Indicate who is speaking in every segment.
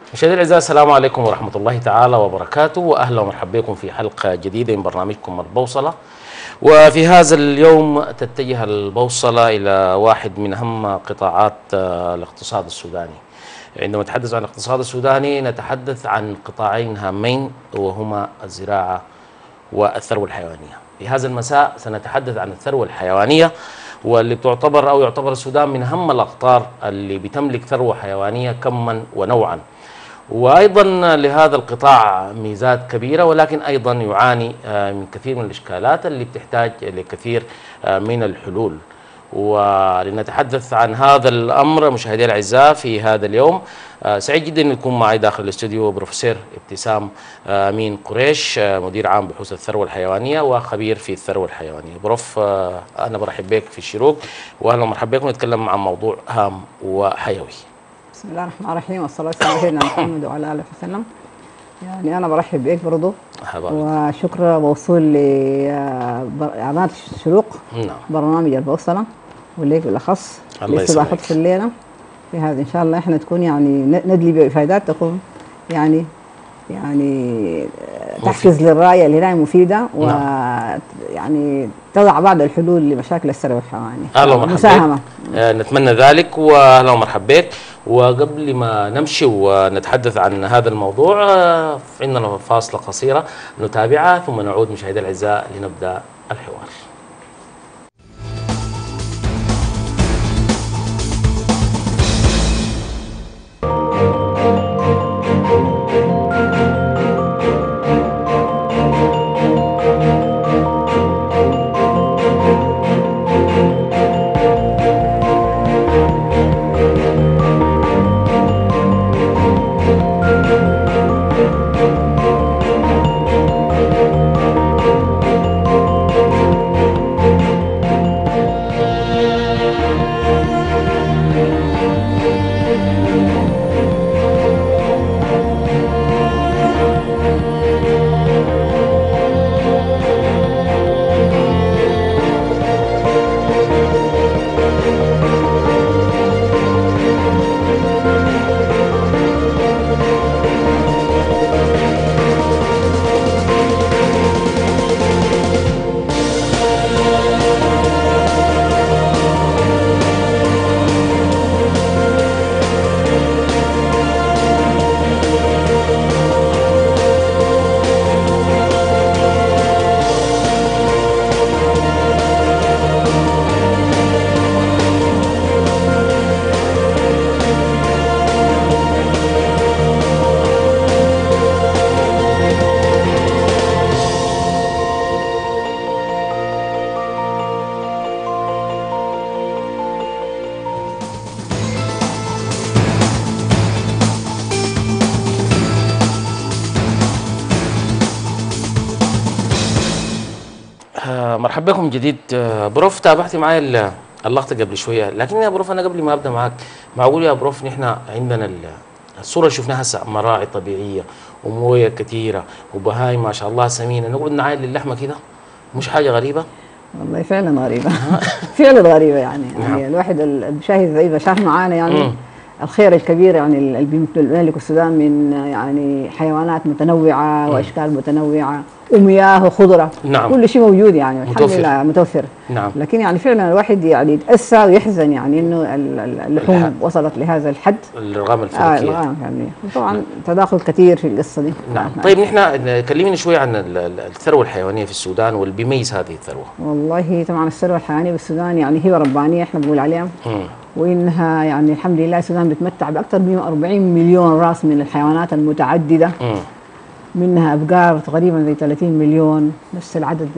Speaker 1: مشاهدينا الاعزاء، السلام عليكم ورحمه الله تعالى وبركاته، واهلا ومرحبا بكم في حلقه جديده من برنامجكم البوصله. وفي هذا اليوم تتجه البوصله الى واحد من اهم قطاعات الاقتصاد السوداني. عندما نتحدث عن الاقتصاد السوداني نتحدث عن قطاعين هامين وهما الزراعه والثروه الحيوانيه. في هذا المساء سنتحدث عن الثروه الحيوانيه، واللي تعتبر او يعتبر السودان من اهم الاقطار اللي بتملك ثروه حيوانيه كما ونوعا. وايضا لهذا القطاع ميزات كبيره، ولكن ايضا يعاني من كثير من الاشكالات اللي بتحتاج لكثير من الحلول. ولنتحدث عن هذا الامر مشاهدينا الاعزاء في هذا اليوم، سعيد جدا ان يكون معي داخل الاستوديو بروفيسور ابتسام امين قريش، مدير عام بحوث الثروه الحيوانيه وخبير في الثروه الحيوانيه. بروف، انا برحب بك في الشروق، واهلا ومرحبا بكم. نتكلم عن موضوع هام وحيوي.
Speaker 2: بسم الله الرحمن الرحيم، والصلاة والسلام على سيدنا محمد وعلى آله وسلم. يعني أنا برحب بك برضه، وشكرا موصول لإعلانات الشروق.
Speaker 1: نعم.
Speaker 2: برنامج البوصلة، وليك بالأخص
Speaker 1: الله
Speaker 2: يسعدك في الليلة في هذا. إن شاء الله إحنا تكون يعني ندلي بإفادات تكون يعني تحفز للراية اللي هي مفيدة، ويعني تضع بعض الحلول لمشاكل الثروة الحيوانية.
Speaker 1: اهلا ومرحبا
Speaker 2: مساهمة.
Speaker 1: نتمنى ذلك، واهلا ومرحبا بك. وقبل ما نمشي ونتحدث عن هذا الموضوع، عندنا فاصلة قصيرة نتابعها ثم نعود مشاهدينا الاعزاء لنبدا الحوار. مرحبا بكم من جديد. بروف، تابعت معي اللقطه قبل شويه، لكن يا بروف انا قبل ما ابدا معك، معقول يا بروف نحن عندنا الصوره اللي شفناها هسه مراعي طبيعيه ومويه كثيره وبهايم ما شاء الله سمينه، نقعد نعاين للحمه كده؟ مش حاجه غريبه؟
Speaker 2: والله فعلا غريبه. فعلا غريبه يعني. يعني الواحد المشاهد زي ما شاف معانا يعني الخير الكبير يعني اللي بيملك السودان من يعني حيوانات متنوعه واشكال متنوعه ومياه وخضره.
Speaker 1: نعم.
Speaker 2: كل شيء موجود يعني الحمد لله متوفر.
Speaker 1: نعم.
Speaker 2: لكن يعني فعلا الواحد يعني يتأسى ويحزن يعني انه اللحوم وصلت لهذا الحد،
Speaker 1: الارقام الفلكيه.
Speaker 2: الارقام الفلكيه طبعا تداخل كثير في القصه دي.
Speaker 1: نعم. طيب نحن كلمينا شوي عن الثروه الحيوانيه في السودان واللي بيميز هذه الثروه.
Speaker 2: والله طبعا الثروه الحيوانيه في السودان يعني هبه ربانيه احنا بنقول عليها. وانها يعني الحمد لله السودان بتمتع باكثر من 40 مليون راس من الحيوانات المتعدده. منها ابقار تقريبا زي 30 مليون، نفس العدد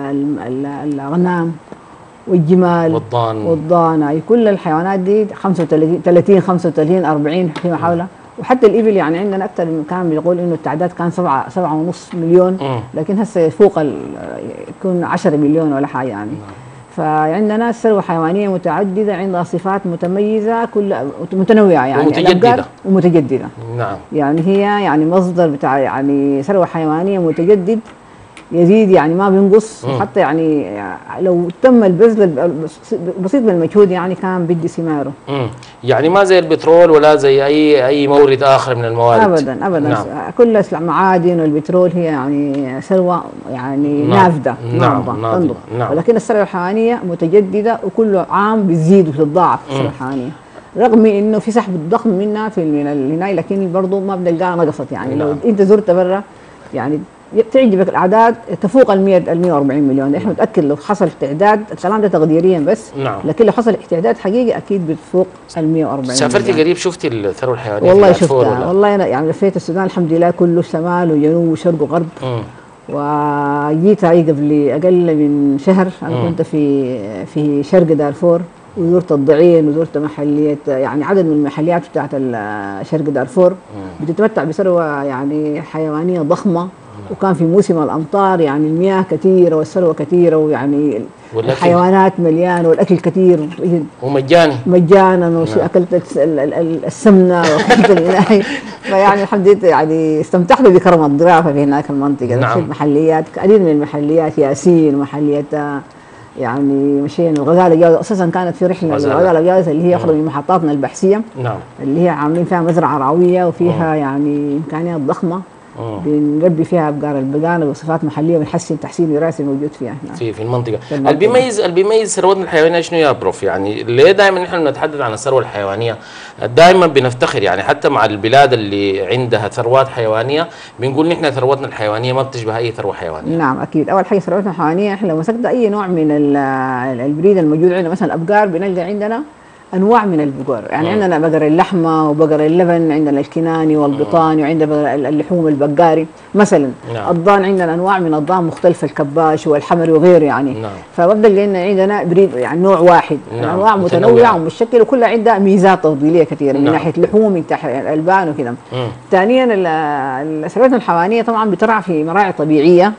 Speaker 2: الغنام والجمال والضان. اي كل الحيوانات دي 35 35 40 فيما حولها. وحتى الابل يعني عندنا اكثر من، كان بيقول انه التعداد كان 7.5 مليون، لكن هسه يفوق يكون 10 مليون ولا حاجه يعني. فعندنا ثروة حيوانية متعددة، عندها صفات متميزة كل متنوعة يعني ومتجددة.
Speaker 1: نعم.
Speaker 2: يعني هي يعني مصدر بتاع يعني ثروة حيوانية متجدد يزيد يعني ما بينقص، وحتى يعني لو تم البذل بسيط من المجهود يعني كان بدي ثماره.
Speaker 1: يعني ما زي البترول ولا زي اي مورد اخر من الموارد.
Speaker 2: ابدا ابدا. نعم. كل المعادن والبترول هي يعني ثروه يعني نافذه تنضب.
Speaker 1: نعم.
Speaker 2: ولكن الثروه الحيوانيه متجدده وكل عام بتزيد وبتتضاعف الثروه الحيوانيه، رغم انه في سحب ضخم منها من الهناي، لكن برضه ما بنلقاها نقصت يعني. لو انت زرت برا يعني تعجبك الاعداد تفوق ال 140 مليون. احنا متاكد لو حصل تعداد، الكلام ده تقديريا بس، لكن لو حصل تعداد حقيقي اكيد بتفوق ال 140 مليون.
Speaker 1: سافرتي قريب شفتي الثروه الحيوانيه؟
Speaker 2: والله شفتها، والله انا يعني لفيت السودان الحمد لله كله، شمال وجنوب وشرق وغرب. وجيت قبل اقل من شهر، انا كنت في شرق دارفور، وزرت الضعين وزرت محلية، يعني عدد من المحليات بتاعت شرق دارفور بتتمتع بثروة يعني حيوانية ضخمة. وكان في موسم الأمطار يعني المياه كثيرة والثروة كثيرة، ويعني الحيوانات مليانة والأكل كثير
Speaker 1: ومجاني
Speaker 2: مجانا. أكلت السمنة وأكلت الإناي. فيعني الحمد لله يعني استمتعت بكرم الضيافة في هناك المنطقة.
Speaker 1: نعم.
Speaker 2: محليات عديد من المحليات، ياسين ومحلية يعني مشينا الغزاله الجاوزه. اساسا كانت في رحله للغزاله الجاوزه اللي هي واحده من محطاتنا البحثيه.
Speaker 1: نعم.
Speaker 2: اللي هي عاملين فيها مزرعه راويه وفيها يعني امكانيات ضخمه. بنربي فيها ابقار البقال وصفات محليه ونحسن تحسين وراثي موجود فيها هنا
Speaker 1: في المنطقه. اللي بيميز ثروتنا الحيوانيه شنو يا بروف؟ يعني ليه دائما نحن نتحدث عن الثروه الحيوانيه؟ دائما بنفتخر يعني حتى مع البلاد اللي عندها ثروات حيوانيه بنقول نحن ثروتنا الحيوانيه ما بتشبه اي ثروه حيوانيه.
Speaker 2: نعم اكيد. اول حاجه ثروتنا الحيوانيه، احنا لو مسكت اي نوع من البريد الموجود عندنا، مثلا الابقار بنلقى عندنا انواع من البقر، يعني عندنا بقر اللحمه وبقر اللبن، عندنا الكناني والبطاني، وعندنا اللحوم البقاري مثلا. الضان عندنا انواع من الضان مختلفه، الكباش والحمري وغيره يعني. فببدا لان عندنا بريد يعني نوع واحد، انواع متنوعه ومتشكله وكلها عندها ميزات تفضيليه كثيره من ناحيه لحوم، من ناحيه الالبان وكذا. ثانيا ثروتنا الحيوانيه طبعا بترعى في مراعي طبيعيه،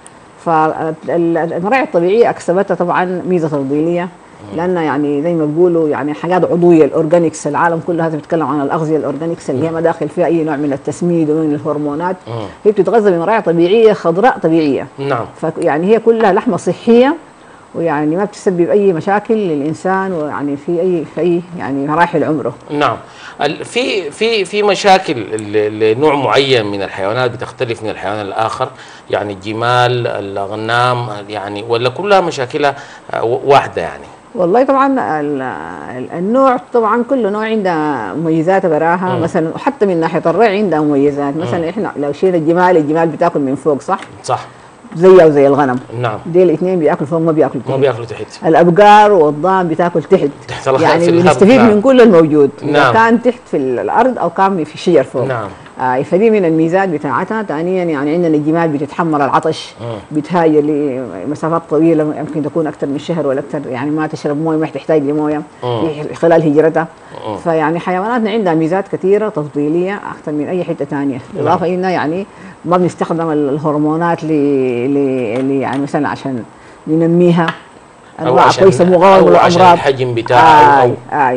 Speaker 2: فالمراعي الطبيعيه اكسبتها طبعا ميزه تفضيليه، لان يعني زي ما بيقولوا يعني حاجات عضويه، الاورجانيكس، العالم كله هذا بيتكلم عن الاغذيه الاورجانيكس اللي هي ما داخل فيها اي نوع من التسميد ومن الهرمونات. هي بتتغذى بمراعي طبيعيه خضراء طبيعيه.
Speaker 1: نعم.
Speaker 2: فيعني هي كلها لحمه صحيه، ويعني ما بتسبب اي مشاكل للانسان، ويعني في اي يعني مراحل عمره.
Speaker 1: نعم. في مشاكل لنوع معين من الحيوانات بتختلف من الحيوان الاخر، يعني الجمال، الاغنام يعني، ولا كلها مشاكلها واحده يعني؟
Speaker 2: والله طبعا النوع طبعا كل نوع عنده مميزات براها. مثلا وحتى من ناحيه الرعي عندها مميزات. مثلا احنا لو شينا الجمال بتاكل من فوق، صح؟
Speaker 1: صح.
Speaker 2: زيه وزي الغنم.
Speaker 1: نعم.
Speaker 2: دي الاثنين بياكلوا فوق، ما بياكلوا تحت.
Speaker 1: تحت.
Speaker 2: الابقار والضان بتاكل تحت يعني بنستفيد من كل الموجود.
Speaker 1: نعم.
Speaker 2: كان تحت في الارض او كان في الشجر فوق.
Speaker 1: نعم.
Speaker 2: فدي من الميزات بتاعتها. ثانيا يعني عندنا الجمال بتتحمل العطش، بتهاجر لمسافات طويله، يمكن تكون اكثر من شهر ولا اكثر، يعني ما تشرب مويه، ما تحتاج لمويه خلال هجرتها. فيعني حيواناتنا عندها ميزات كثيره تفضيليه اكثر من اي حته ثانيه. بالاضافه انها يعني ما بنستخدم الهرمونات يعني مثلا عشان ننميها، انواع كويسه مقاومه للامراض،
Speaker 1: عشان الحجم بتاعه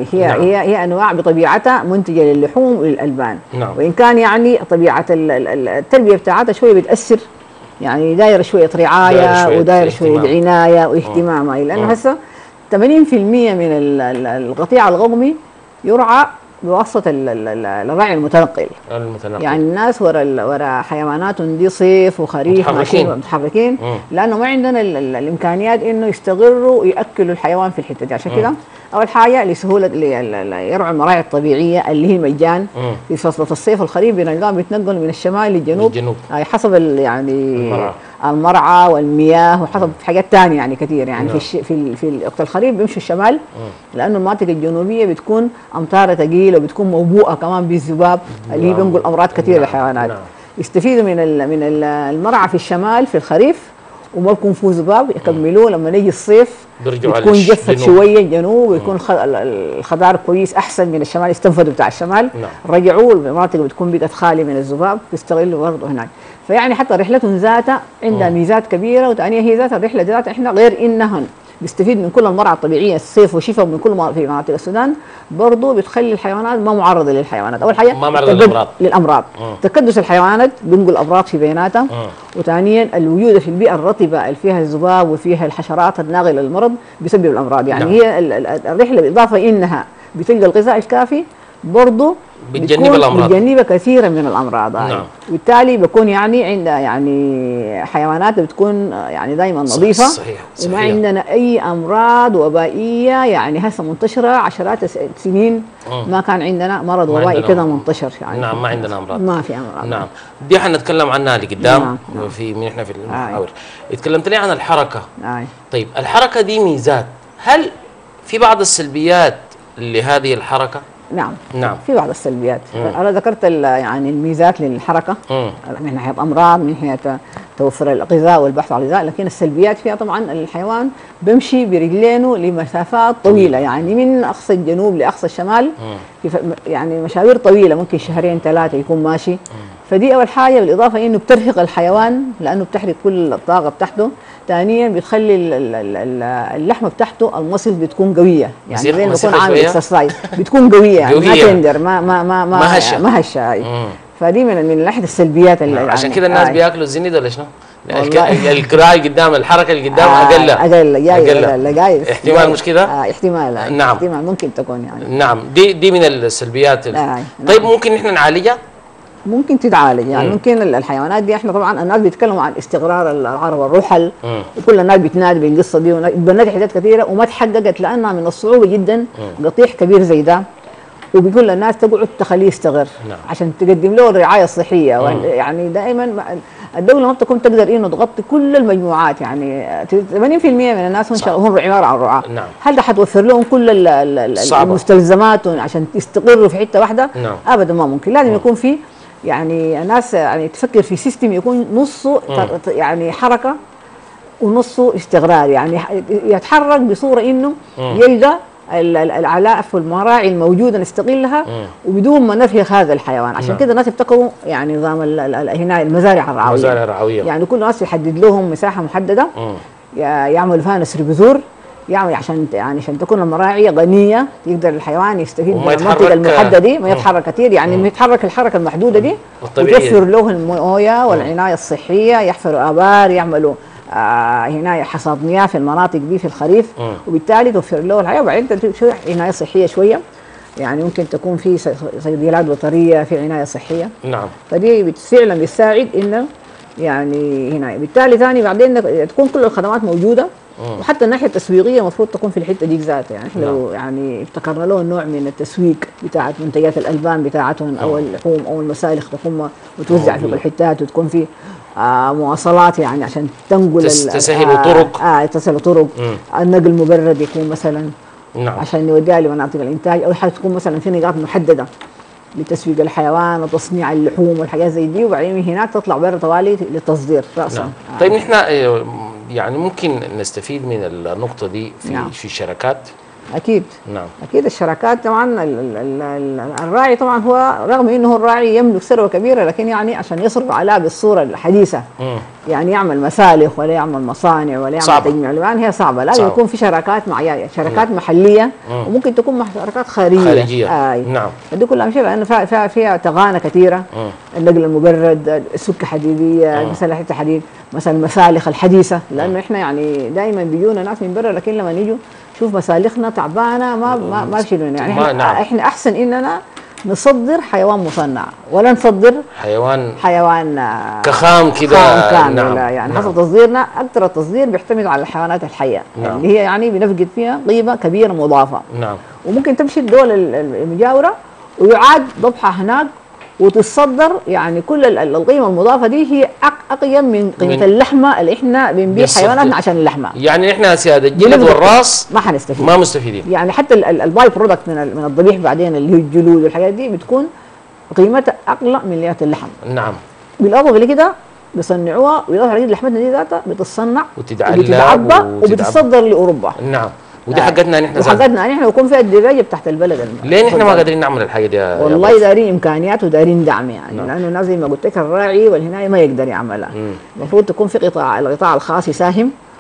Speaker 2: هي انواع بطبيعتها منتجه للحوم وللالبان.
Speaker 1: نعم.
Speaker 2: وان كان يعني طبيعه التربيه بتاعتها شويه بتاثر، يعني دايره شويه رعايه ودايره شويه عنايه واهتمام، لانه هسه 80% من القطيع القومي يرعى بواسطه الرعي المتنقل. يعني الناس ورا حيواناتهم دي صيف وخريف ماشيين متحركين، لانه ما عندنا الامكانيات انه يستقروا وياكلوا الحيوان في الحته دي. عشان كده اول حاجه لسهوله يرعوا المراعي الطبيعيه اللي هي المجان. في فصل الصيف والخريف بنلقاهم بيتنقلوا من الشمال للجنوب حسب يعني المرعى والمياه، وحسب حاجات ثانيه يعني كثير. يعني في وقت الخريف بيمشوا الشمال، لانه المناطق الجنوبيه بتكون امطارها ثقيله وبتكون موبوءه كمان بالذباب اللي هي بينقل امراض كثيره للحيوانات. يستفيدوا من المرعى في الشمال في الخريف، وما بيكون فيه ذباب، يكملوه لما يجي الصيف بتكون جفت شويه الجنوب، ويكون الخضار كويس احسن من الشمال، يستنفذوا بتاع الشمال. رجعوا المناطق بتكون بقت خاليه من الذباب، بيستغلوا برضه هناك. فيعني حتى رحلتهم ذاتها عندها ميزات كبيره. وثانيه هي ذات الرحله ذاتها احنا غير انها بيستفيد من كل المرعى الطبيعيه الصيف وشفاء من كل في مناطق السودان، برضه بتخلي الحيوانات ما معرضه للحيوانات. اول حاجه
Speaker 1: ما معرضه للامراض.
Speaker 2: تكدس الحيوانات بينقل امراض في بيناتها. وثانيا الوجود في البيئه الرطبه اللي فيها الذباب وفيها الحشرات الناقله للمرض بيسبب الامراض. يعني هي الرحله بالاضافه انها بتلقى الغذاء الكافي برضه
Speaker 1: بتجنب الامراض،
Speaker 2: بتجنب كثيرا من الامراض. نعم. وبالتالي بكون يعني عندنا يعني حيوانات بتكون يعني دائما نظيفه.
Speaker 1: صحيح.
Speaker 2: وما عندنا اي امراض وبائيه يعني هسه منتشره عشرات السنين ما كان عندنا مرض وبائي كذا منتشر يعني.
Speaker 1: نعم ما عندنا امراض،
Speaker 2: ما في امراض.
Speaker 1: نعم دي حنتكلم عنها لقدام. نعم. في من احنا في المحاور اتكلمت لي عن الحركه. طيب الحركه دي ميزات، هل في بعض السلبيات لهذه الحركه؟
Speaker 2: نعم في بعض السلبيات. انا ذكرت يعني الميزات للحركه من ناحيه امراض، من ناحيه توفر الغذاء والبحث عن الغذاء، لكن السلبيات فيها طبعا الحيوان بيمشي برجلينه لمسافات طويله، يعني من اقصى الجنوب لاقصى الشمال يعني مشاوير طويله، ممكن شهرين ثلاثه يكون ماشي. فدي اول حاجه، بالاضافه انه بترهق الحيوان لانه بتحرق كل الطاقه بتاعته. ثانيا بتخلي اللحمه بتاعته المصل بتكون قويه، يعني زي ما بيكون عامل اكسرسايز بتكون قويه يعني ما تندر ما هشه. فدي من ناحيه السلبيات اللي
Speaker 1: عشان كده الناس بياكلوا الزند ولا شنو؟ الكراعي قدام، الحركه اللي قدام اقل احتمال مش كده؟
Speaker 2: احتمال.
Speaker 1: نعم
Speaker 2: احتمال ممكن تكون يعني.
Speaker 1: نعم دي من السلبيات. طيب ممكن احنا نعالجها؟
Speaker 2: ممكن تتعالج يعني. ممكن الحيوانات دي احنا طبعا الناس بيتكلموا عن استقرار العرب والرحل، وكل الناس بتنادي بالقصه دي وبنت حاجات كثيره وما تحققت لانها من الصعوبه جدا قطيع كبير زي ده، وبيقول للناس تقعد تخليه يستقر عشان تقدم له الرعايه الصحيه. يعني دائما الدوله ما بتكون تقدر انه تغطي كل المجموعات، يعني 80% من الناس هم عباره عن رعاه. هل ده حتوفر لهم كل المستلزمات عشان يستقروا في حته واحده؟ ابدا ما ممكن. لازم يكون في يعني الناس يعني تفكر في سيستم يكون نصه يعني حركه ونصه استقرار، يعني يتحرك بصوره انه يلقى العلاف والمراعي الموجوده نستغلها وبدون ما نرهق هذا الحيوان. عشان كده الناس ابتكروا يعني نظام هنا المزارع الرعويه. يعني كل ناس يحدد لهم مساحه محدده يعملوا فيها نسر بذور، يعني عشان تكون المراعي غنيه يقدر الحيوان يستفيد من المنطقه المحدده دي، ما يتحرك كثير، يعني يتحرك الحركه المحدوده دي وتوفر له المويه والعنايه الصحيه، يحفروا ابار، يعملوا هنا حصاد مياه في المناطق دي في الخريف، وبالتالي توفر له الحياه. وبعدين شويه عنايه صحيه شويه، يعني ممكن تكون في صيدليات بيطريه في عنايه صحيه.
Speaker 1: نعم.
Speaker 2: فدي فعلا بتساعد انه يعني هنا. بالتالي ثاني بعدين تكون كل الخدمات موجوده، وحتى الناحيه التسويقيه المفروض تكون في الحته دي ذاتها. يعني احنا لو يعني ابتكرنا له نوع من التسويق بتاعت منتجات الالبان بتاعتهم او اللحوم او المسالخ تكون وتوزع في كل الحتات، وتكون في مواصلات يعني عشان تنقل
Speaker 1: تسهل طرق
Speaker 2: تسهل طرق النقل مبرد يكون مثلا عشان نوديها لمناطق الانتاج، او حاجه تكون مثلا في نقاط محدده لتسويق الحيوان وتصنيع اللحوم والحاجات زي دي، وبعدين من هناك تطلع برا طوالي للتصدير راسا.
Speaker 1: طيب نحن يعني ممكن نستفيد من النقطه دي في الشراكات؟
Speaker 2: اكيد. اكيد الشراكات طبعا الراعي طبعا هو رغم انه الراعي يملك ثروه كبيره، لكن يعني عشان يصرف عليها بالصوره الحديثه يعني يعمل مسالخ ولا يعمل مصانع ولا يعمل تجميع البان، هي صعبه. لازم يكون في شراكات معينه، شراكات محليه وممكن تكون شراكات خارجيه.
Speaker 1: نعم.
Speaker 2: دي كلها امثله لانه فيها تغانه كثيره. النقل المبرد، السكه حديديه، مسالح الحديد، مثلا المسالخ الحديثه، لانه احنا يعني دائما بيجونا ناس من برا، لكن لما نيجوا شوف مسالخنا تعبانه ما بشيلون. يعني احنا احسن اننا نصدر حيوان مصنع ولا نصدر حيوان
Speaker 1: كخام كده
Speaker 2: كامل. يعني حسب تصديرنا اكثر التصدير بيعتمد على الحيوانات الحيه اللي هي يعني بنفقد فيها قيمه كبيره مضافه. وممكن تمشي الدول المجاوره ويعاد ضبحها هناك وتتصدر، يعني كل القيمه المضافه دي هي اقيم من قيمه اللحمه اللي احنا بنبيع حيواناتنا عشان اللحمه.
Speaker 1: يعني احنا سياده الجلد والراس
Speaker 2: ما حنستفيد،
Speaker 1: ما مستفيدين.
Speaker 2: يعني حتى الباي برودكت من الضبيح بعدين اللي هي الجلود والحاجات دي بتكون قيمتها اقل من اللي اللحم.
Speaker 1: نعم.
Speaker 2: بالاضافه لكده بيصنعوها، والاضافه لكده لحمتنا دي ذاتها بتصنع
Speaker 1: وتتعبى
Speaker 2: وبتصدر لاوروبا.
Speaker 1: نعم. ودي حقتنا نحن
Speaker 2: وحقتنا نحن ويكون فيها الدباجه بتاعت البلد.
Speaker 1: ليه نحن ما قادرين نعمل الحاجه دي؟
Speaker 2: والله دارين امكانيات ودارين دعم يعني. لانه الناس زي ما قلت لك الراعي والهنايه ما يقدر يعملها. المفروض تكون في القطاع الخاص يساهم،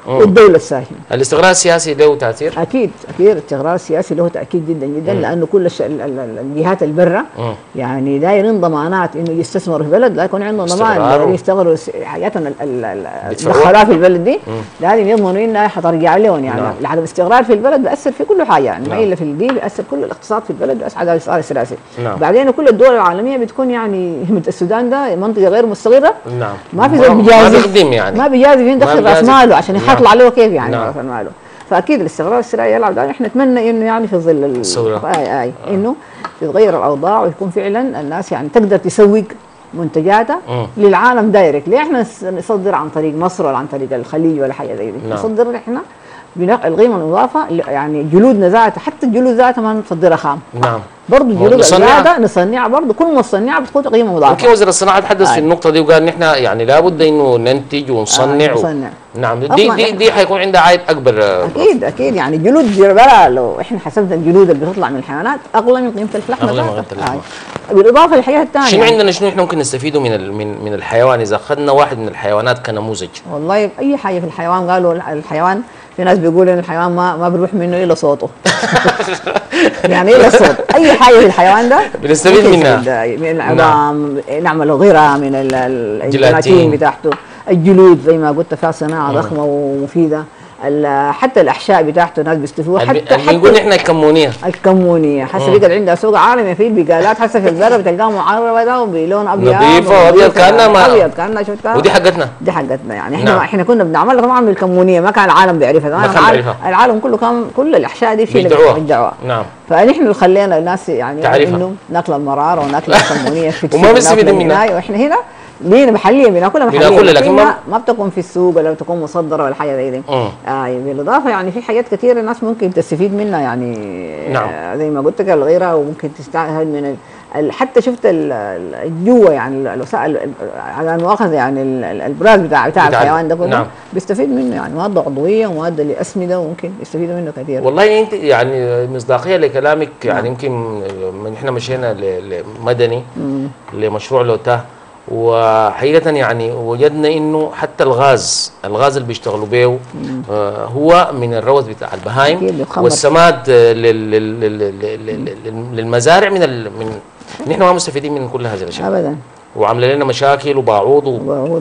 Speaker 2: والدوله تساهم.
Speaker 1: الاستقرار السياسي له تاثير؟
Speaker 2: اكيد الاستقرار السياسي له تاكيد جدا جدا، لانه كل الجهات اللي برا يعني دايرين ضمانات انه يستثمروا في بلد، لا يكون عندهم ضمان يشتغلوا حاجاتهم الدخلات في البلد دي لازم يضمنوا انها حترجع لهم يعني. عدم الاستقرار في البلد بياثر في كل حاجه يعني، ما الا في الدين، بياثر كل الاقتصاد في البلد، بيأثر على الاستقرار السياسي. بعدين كل الدول العالميه بتكون يعني السودان ده منطقه غير مستقره، ما في زول بيجازف
Speaker 1: يعني
Speaker 2: ما بيجازف يدخل راس ماله عشان يحصل عليه كيف يعني راس ماله. فاكيد الاستقرار السياسي يلعب دور. احنا نتمنى انه يعني في ظل انه تتغير الاوضاع ويكون فعلا الناس يعني تقدر تسوق منتجاتها للعالم دايركت. ليه احنا نصدر عن طريق مصر ولا عن طريق الخليج ولا حاجه زي دي؟ نصدر احنا القيمه المضافه يعني جلودنا ذاتها، حتى الجلود ذاتها ما نصدرها خام. برضه الجلود الزياده نصنعها برضه، كل ما نصنعها بتكون قيمه مضافه.
Speaker 1: اوكي، وزير الصناعه تحدث في النقطه دي وقال نحن يعني لابد انه ننتج ونصنع. نعم، دي حيكون عندها عائد اكبر.
Speaker 2: اكيد يعني جلود بلا، لو احنا حسبنا الجلود اللي بتطلع من الحيوانات اغلى من قيمه اللحمه. بالاضافه للحاجات الثانيه
Speaker 1: شنو عندنا، شنو احنا ممكن نستفيدوا من الحيوان اذا اخذنا واحد من الحيوانات كنموذج؟
Speaker 2: والله اي حاجه في الحيوان، قالوا الحيوان في ناس بيقولوا ان الحيوان ما بيروح منه الا صوته. يعني الا الصوت، اي حاجه في الحيوان ده
Speaker 1: بنستفيد منها،
Speaker 2: من العظام نعمل غيرها، من الجيلاتين بتاعته، الجلود زي ما قلت فيها صناعه ضخمه ومفيده، حتى الاحشاء بتاعته ناس بيستفيدوا. حتى
Speaker 1: بنقول احنا الكمونيه
Speaker 2: هسه بقت عندها سوق عالمي في البقالات، هسه في البر بتلقاها معربه ده وبلون ابيض
Speaker 1: نظيفه وابيض كانها
Speaker 2: شفتها.
Speaker 1: ودي حقتنا
Speaker 2: يعني احنا كنا بنعملها طبعا بالكمونيه، ما كان العالم بيعرفها. العالم كله كان كل الاحشاء دي في الدعوه.
Speaker 1: نعم،
Speaker 2: فنحن اللي خلينا الناس يعني انه ناكل المراره وناكل الكمونيه في
Speaker 1: وما بيستفيدوا منها.
Speaker 2: واحنا هنا لينا محليا بناكلها محليا، لكن ما بتكون في السوق ولا بتكون مصدره ولا حاجه زي دي. بالاضافه يعني في حاجات كثيره الناس ممكن تستفيد منها يعني. نعم. زي ما قلت لك الغيره، وممكن تستعمل من حتى شفت الجوه يعني الوسائل على المؤاخذه يعني البراز بتاع الحيوان ده كله. نعم. بيستفيد منه يعني مواد عضويه ومواد لاسمده، وممكن يستفيدوا منه كثير.
Speaker 1: والله انت يعني مصداقيه لكلامك يعني. يمكن احنا مشينا لمدني لمشروع لوتاه، وحقيقة يعني وجدنا انه حتى الغاز اللي بيشتغلوا به هو من الروث بتاع البهايم، والسماد للمزارع من نحن ما مستفيدين من كل هذه الاشياء
Speaker 2: ابدا،
Speaker 1: وعامله لنا مشاكل وبعوض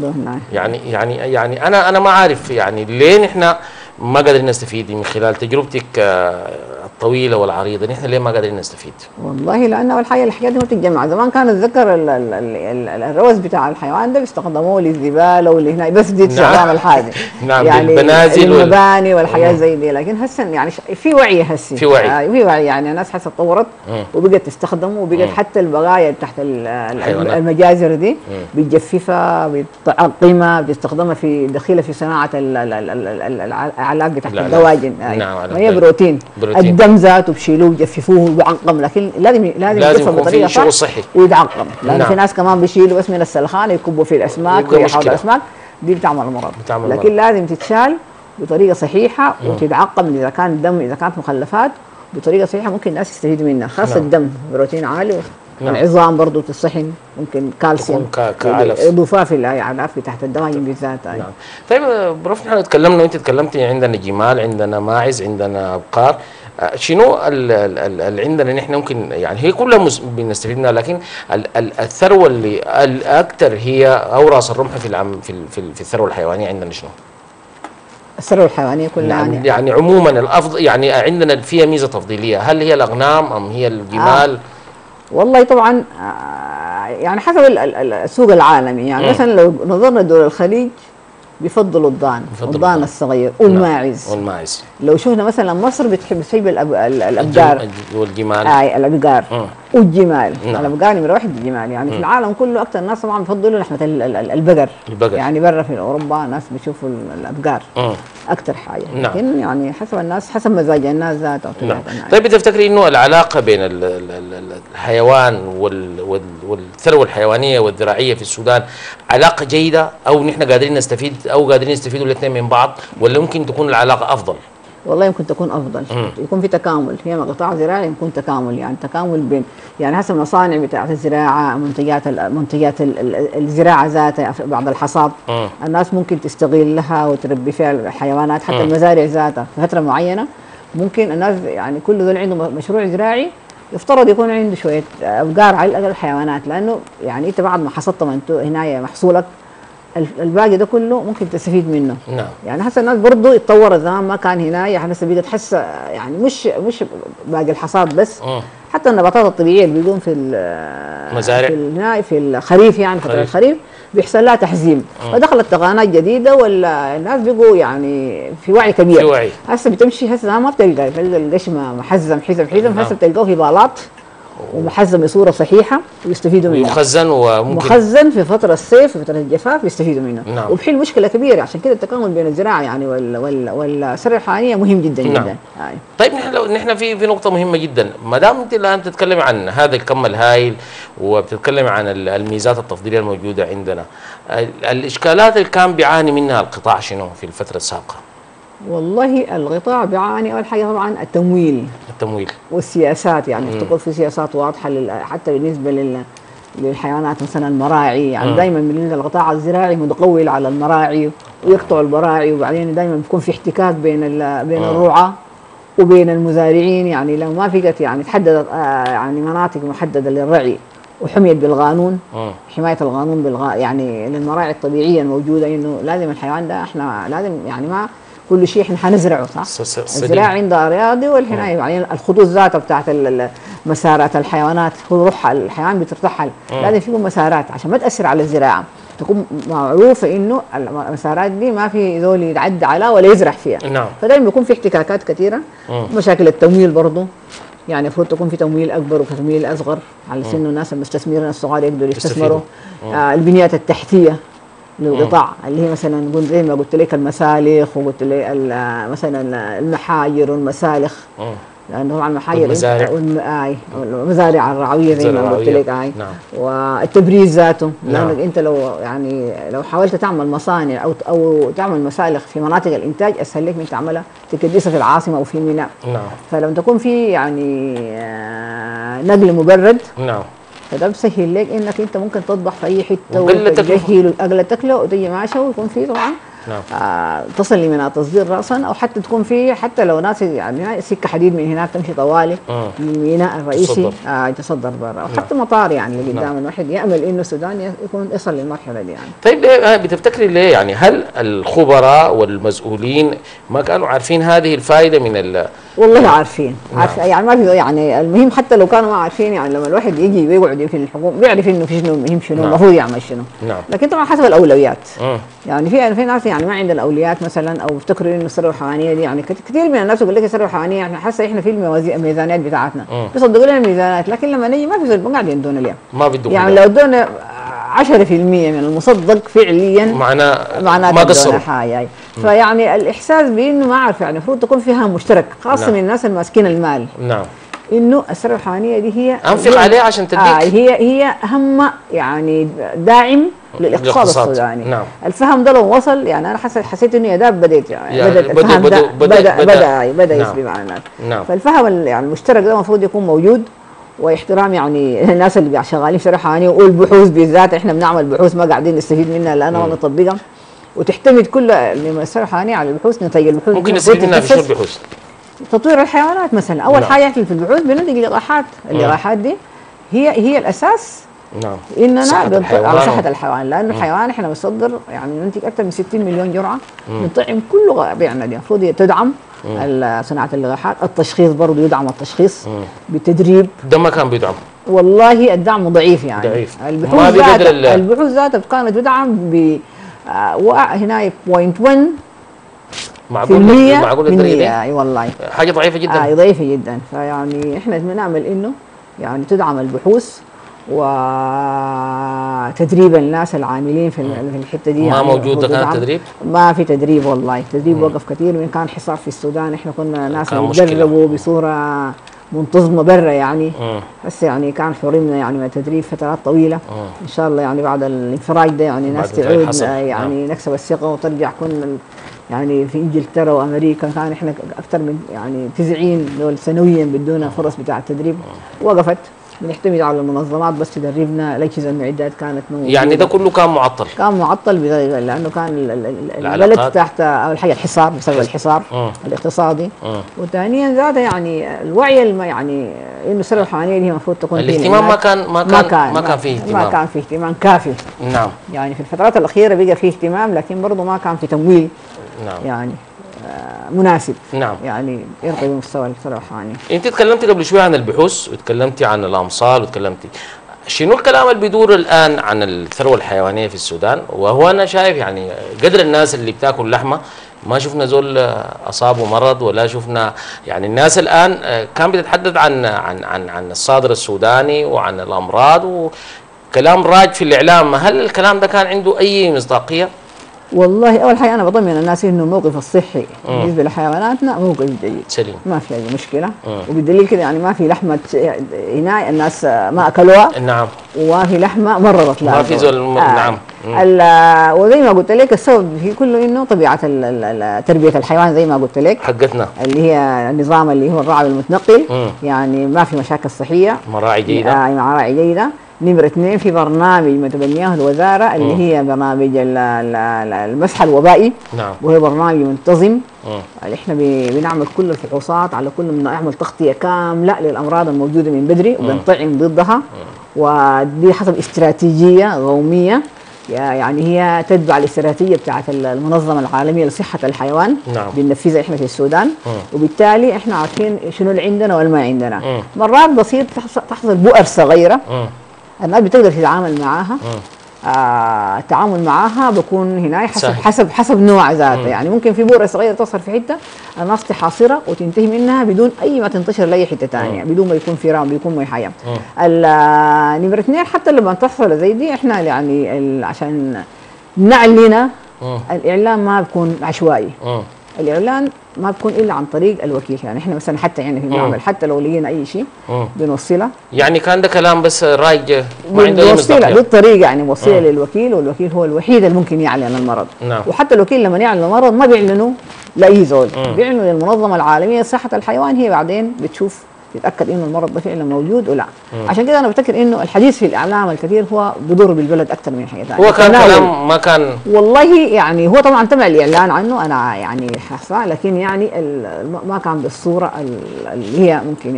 Speaker 1: يعني انا ما عارف يعني ليه نحن ما قادرين نستفيد من خلال تجربتك الطويله والعريضه. نحن ليه ما قادرين نستفيد؟
Speaker 2: والله لانه الحاجات دي ما بتتجمع. زمان كان اتذكر الروث بتاع الحيوان ده بيستخدموه للزباله واللي هنا بس دي استخدام الحاجه.
Speaker 1: نعم،
Speaker 2: يعني
Speaker 1: المنازل
Speaker 2: والمباني والحاجات زي دي. لكن هسه يعني في وعي في وعي يعني الناس هسه تطورت وبقت تستخدمه، وبقت حتى البقايا تحت المجازر دي بتجففها، بتعقمها، بتستخدمها في دخيلها في صناعه الاعلاق بتاعت الدواجن.
Speaker 1: نعم،
Speaker 2: هي بروتين. الدم ذاته بشيلوه بيجففوه وبيعقم، لكن لازم يجفف بطريقه صح ويتعقم. لانه في ناس كمان بيشيلوا بس من السلخان يكبوا في الاسماك ويحاولوا الاسماك دي بتعمل مرض. لكن لازم تتشال بطريقه صحيحه وتتعقم. اذا كان الدم، اذا كانت مخلفات بطريقه صحيحه ممكن الناس يستفيدوا منها، خاصه الدم بروتين عالي. العظام برضه تتصحن، ممكن كالسيوم اضافه في الاعلاف تحت الدواجن بالذات.
Speaker 1: نعم. طيب بروف، نحن تكلمنا وانت تكلمتي عندنا جمال، عندنا ماعز، عندنا ابقار. شنو اللي عندنا نحن ممكن يعني هي كلها بنستفيد منها، لكن الثروه اللي الاكثر هي او راس الرمح في الثروه الحيوانيه عندنا شنو؟
Speaker 2: الثروه الحيوانيه كلها
Speaker 1: يعني عموما الافضل يعني عندنا فيها ميزه تفضيليه، هل هي الاغنام ام هي الجمال؟
Speaker 2: والله طبعا يعني حسب السوق العالمي يعني. مثلا لو نظرنا دول الخليج بيفضلوا الضان الصغير والماعز. لو شفنا مثلا مصر بتحب الابقار
Speaker 1: والجمال.
Speaker 2: الابقار والجمال. الابقار نمره واحد الجمال يعني. في العالم كله اكثر الناس طبعا بيفضلوا لحمه البقر. يعني برا في اوروبا ناس بيشوفوا الابقار اكثر حاجه. لكن يعني حسب الناس، حسب مزاج الناس ذاتها.
Speaker 1: طيب بتفتكري انه العلاقه بين الحيوان والثروه الحيوانيه والزراعيه في السودان علاقه جيده، او نحن قادرين نستفيد او قادرين يستفيدوا الاثنين من بعض، ولا ممكن تكون العلاقه افضل؟
Speaker 2: والله يمكن تكون افضل، يكون في تكامل، هي قطاع زراعي يكون تكامل، يعني تكامل بين يعني حسب المصانع بتاعت الزراعه، منتجات الزراعه ذاتها، بعد الحصاد الناس ممكن تستغلها وتربي فيها الحيوانات، حتى المزارع ذاتها في فتره معينه ممكن الناس يعني كل ذول عنده مشروع زراعي يفترض يكون عنده شويه ابقار على الاقل حيوانات، لانه يعني انت بعد ما حصدت هنا محصولك الباقي ده كله ممكن تستفيد منه.
Speaker 1: نعم.
Speaker 2: يعني هسه الناس برضه اتطورت، زمان ما كان هنا يعني هسه بقت حس يعني مش باقي الحصاد بس، حتى النباتات الطبيعيه اللي بيقوم في
Speaker 1: المزارع
Speaker 2: في الخريف، يعني فتره الخريف بيحصل لها تحزيم، فدخلت تقنيات جديده ولا الناس بقوا يعني في وعي كبير.
Speaker 1: في وعي.
Speaker 2: هسه بتمشي هسه ما بتلقى القشمه محزم حزم هسه بتلقاه في بالاط ومحزم بصوره صحيحه ويستفيدوا منه،
Speaker 1: مخزن وممكن
Speaker 2: مخزن في فتره الصيف في فتره الجفاف بيستفيدوا منه.
Speaker 1: نعم.
Speaker 2: وبحل مشكله كبيره، عشان كده التكامل بين الزراعه يعني والسرعه الحقيقيه مهم جدا.
Speaker 1: نعم.
Speaker 2: جدا.
Speaker 1: طيب نحن في نقطه مهمه جدا، ما دام انت الان تتكلم عن هذا الكم الهائل وبتتكلم عن الميزات التفضيليه الموجوده عندنا، الاشكالات اللي كان بيعاني منها القطاع شنو في الفتره السابقه؟
Speaker 2: والله القطاع بيعاني اول حاجه طبعا التمويل والسياسات، يعني تكون في سياسات واضحه حتى بالنسبه للحيوانات، مثلا المراعي، يعني دائما من القطاع الزراعي متقول على المراعي ويقطعوا البراعي، وبعدين دائما بيكون في احتكاك بين الرعاة وبين المزارعين، يعني لو ما فيت يعني تحددت يعني مناطق محدده للرعي وحميت بالقانون، حمايه القانون يعني للمراعي الطبيعيه الموجوده، انه لازم الحيوان ده احنا لازم يعني ما كل شيء احنا حنزرعه، صح؟ الزراعه عندها رياضي والحمايه، يعني الخطوط ذاتها بتاعت مسارات الحيوانات، هو روح الحيوان بترتحل، لازم في مسارات عشان ما تاثر على الزراعه، تكون معروفه انه المسارات دي ما في ذول يتعدى عليها ولا يزرع فيها.
Speaker 1: نعم.
Speaker 2: فدايما بيكون في احتكاكات كثيره، مشاكل التمويل برضه، يعني المفروض تكون في تمويل اكبر وتمويل اصغر على انه الناس المستثمرين الصغار يقدروا يستثمروا. البنيات التحتيه للقطاع اللي هي مثلا زي ما قلت لك المسالخ، وقلت لك مثلا المحاجر والمسالخ، لانه طبعا المحاجر والمزارع الرعويه زي ما قلت لك
Speaker 1: نعم.
Speaker 2: والتبريز ذاته، لانك انت لو حاولت تعمل مصانع او تعمل مسالخ في مناطق الانتاج اسهل لك من تعملها تكدسها في العاصمه او في ميناء.
Speaker 1: نعم.
Speaker 2: فلما تكون في يعني نقل مبرد،
Speaker 1: نعم،
Speaker 2: فده بسهل لك انك انت ممكن تطبخ في اي حته وتجهل اقل تكله وتجي ماشيه، ويكون في طبعا نعم. تصل لمناطق تصدير راسا، او حتى تكون في حتى لو ناس يعني سكه حديد من هناك تمشي طوالي من الميناء الرئيسي تصدر برا، وحتى مطار يعني اللي قدام الواحد يامل انه السودان يصل للمرحله دي يعني.
Speaker 1: طيب بتفتكري ليه يعني هل الخبراء والمسؤولين ما كانوا عارفين هذه الفائده من
Speaker 2: والله عارفين. نعم. يعني ما في يعني المهم حتى لو كانوا ما عارفين، يعني لما الواحد يجي ويقعد في الحكومه بيعرف انه في شنو مهم، شنو المفروض يعمل شنو.
Speaker 1: نعم.
Speaker 2: لكن طبعا حسب الاولويات. يعني في ناس يعني ما عندها الاولويات مثلا، او بيفتكروا انه الثروه الحيوانيه دي يعني كثير من الناس يقول لك الثروه الحيوانيه احنا حاسه احنا في الميزانيات بتاعتنا بيصدقوا لنا الميزانيات، لكن لما نيجي ما في زول قاعد يدونا ليه.
Speaker 1: ما بدهم
Speaker 2: يعني لو ادونا 10% من المصدق فعليا معناه
Speaker 1: ما قصروا
Speaker 2: حاجه. فيعني الاحساس بانه ما اعرف يعني المفروض تكون فيها مشترك خاصه نعم. من الناس الماسكين المال.
Speaker 1: نعم.
Speaker 2: انه الثروه الحيوانيه دي هي
Speaker 1: انفق عليه عشان تديك
Speaker 2: هي اهم يعني داعم للاقتصاد السوداني.
Speaker 1: نعم.
Speaker 2: الفهم ده لو وصل يعني انا حسيت انه يا بدات يعني الفهم ده بدا يسري نعم. مع الناس.
Speaker 1: نعم.
Speaker 2: فالفهم يعني المشترك ده المفروض يكون موجود، واحترام يعني الناس اللي شغالين في الثروه الحيوانيه، والبحوث بالذات احنا بنعمل بحوث ما قاعدين نستفيد منها لانها ما بنطبقها، وتعتمد كل الثروه الحيوانيه على البحوث، نتائج البحوث
Speaker 1: ممكن نستفيد منها في شنو البحوث؟
Speaker 2: تطوير الحيوانات مثلا، اول حاجه في البحوث بننتج لقاحات، اللقاحات دي هي الاساس.
Speaker 1: نعم.
Speaker 2: اننا على صحه الحيوان، لانه الحيوان احنا بنصدر يعني ننتج اكثر من 60 مليون جرعه، بنطعم كل بيعنا دي، المفروض تدعم صناعه اللقاحات، التشخيص برضه يدعم التشخيص بالتدريب.
Speaker 1: ده ما كان بيدعم
Speaker 2: والله الدعم ضعيف يعني
Speaker 1: ضعيف.
Speaker 2: البحوث ذاتها كانت تدعم ب هنا 0.1
Speaker 1: معقول
Speaker 2: اي والله
Speaker 1: حاجه ضعيفه جدا.
Speaker 2: ضعيفه جدا. فيعني احنا بنعمل انه يعني تدعم البحوث وتدريب الناس العاملين في الحته دي.
Speaker 1: ما
Speaker 2: يعني
Speaker 1: موجود كان التدريب؟
Speaker 2: ما في تدريب والله، التدريب وقف كثير، من كان حصار في السودان احنا كنا ناس بيتدربوا بصوره منتظمه برا يعني. بس يعني كان حرمنا يعني من التدريب فترات طويله. ان شاء الله يعني بعد الانفراج ده يعني ناس تعود يعني نكسب الثقه وترجع كنا يعني في انجلترا وامريكا كان احنا اكثر من يعني 90 دول سنويا بدون فرص بتاع التدريب، وقفت. بنعتمد على المنظمات بس تدربنا، الاجهزه المعدات كانت موجوده.
Speaker 1: يعني ده كله كان معطل؟
Speaker 2: كان معطل لانه كان البلد تحت اول حاجه الحصار بسبب الحصار الاقتصادي، وثانيا زاد يعني الوعي يعني انه الثروه الحيوانيه دي المفروض تكون
Speaker 1: الاهتمام ما كان فيه اهتمام،
Speaker 2: ما كان فيه اهتمام كافي.
Speaker 1: نعم.
Speaker 2: يعني في الفترات الاخيره بقى فيه اهتمام، لكن برضه ما كان في تمويل.
Speaker 1: نعم.
Speaker 2: يعني مناسب.
Speaker 1: نعم.
Speaker 2: يعني يرضي بمستوى الثروه الحيوانيه.
Speaker 1: انت تكلمتي قبل شويه عن البحوث، وتكلمتي عن الامصال، وتكلمتي شنو الكلام اللي بيدور الان عن الثروه الحيوانيه في السودان؟ وهو انا شايف يعني قدر الناس اللي بتاكل لحمه ما شفنا زول اصابه مرض، ولا شفنا يعني الناس الان كان بتتحدث عن الصادر السوداني وعن الامراض وكلام راج في الاعلام. هل الكلام ده كان عنده اي مصداقيه؟
Speaker 2: والله اول حاجه انا بطمن الناس انه الموقف الصحي بالنسبه لحيواناتنا موقف جيد
Speaker 1: سليم،
Speaker 2: ما في اي مشكله. وبالدليل كده يعني ما في لحمه هنا الناس ما اكلوها.
Speaker 1: نعم.
Speaker 2: وما في لحمه مرضت لها،
Speaker 1: ما في زول نعم.
Speaker 2: وزي ما قلت لك السبب في كله انه طبيعه تربيه الحيوان زي ما قلت لك
Speaker 1: حقتنا
Speaker 2: اللي هي النظام اللي هو الرعي المتنقل. يعني ما في مشاكل صحيه،
Speaker 1: مراعي جيده.
Speaker 2: مراعي جيده. نمرة 2 في برنامج متبنياه الوزارة اللي هي برنامج المسح الوبائي.
Speaker 1: نعم.
Speaker 2: وهو برنامج منتظم. اللي احنا بنعمل كل الفحوصات على كل، بنعمل تغطية كاملة للأمراض الموجودة من بدري وبنطعم ضدها. ودي حسب استراتيجية قومية، يعني هي تتبع الاستراتيجية بتاعت المنظمة العالمية لصحة الحيوان.
Speaker 1: نعم.
Speaker 2: بننفذها احنا في السودان. وبالتالي احنا عارفين شنو اللي عندنا والما عندنا. مرات بسيط تحصل بؤر صغيرة الناس بتقدر تتعامل معاها. التعامل معاها بكون هنا حسب نوع ذاته. يعني ممكن في بؤره صغيره تصل في حته الناس تحاصرها وتنتهي منها بدون اي ما تنتشر لاي حته ثانيه، بدون ما يكون في رام، بيكون ما حياه. نمره 2 حتى لما تحصل زي دي احنا يعني عشان نعلن الاعلام ما بيكون عشوائي. الاعلان ما بيكون الا عن طريق الوكيل. يعني احنا مثلا حتى يعني في المعمل حتى لو لقينا اي شيء بنوصلها.
Speaker 1: يعني كان ده كلام بس رايج ما عنده اي
Speaker 2: مصداقيه بالطريقه، يعني موصله للوكيل، والوكيل هو الوحيد اللي ممكن يعلن المرض.
Speaker 1: نعم.
Speaker 2: وحتى الوكيل لما يعلن المرض ما بيعلنوا لاي زول، بيعلنوا للمنظمه العالميه لصحه الحيوان، هي بعدين بتشوف تتاكد انه المرض ده فعلا موجود ولا. عشان كده انا بفتكر انه الحديث في الاعلام الكثير هو بضر بالبلد اكثر من حاجه ثانيه.
Speaker 1: هو كان كلام ما كان
Speaker 2: والله يعني هو طبعا تم الاعلان عنه، انا يعني حاسه، لكن يعني ما كان بالصوره اللي هي ممكن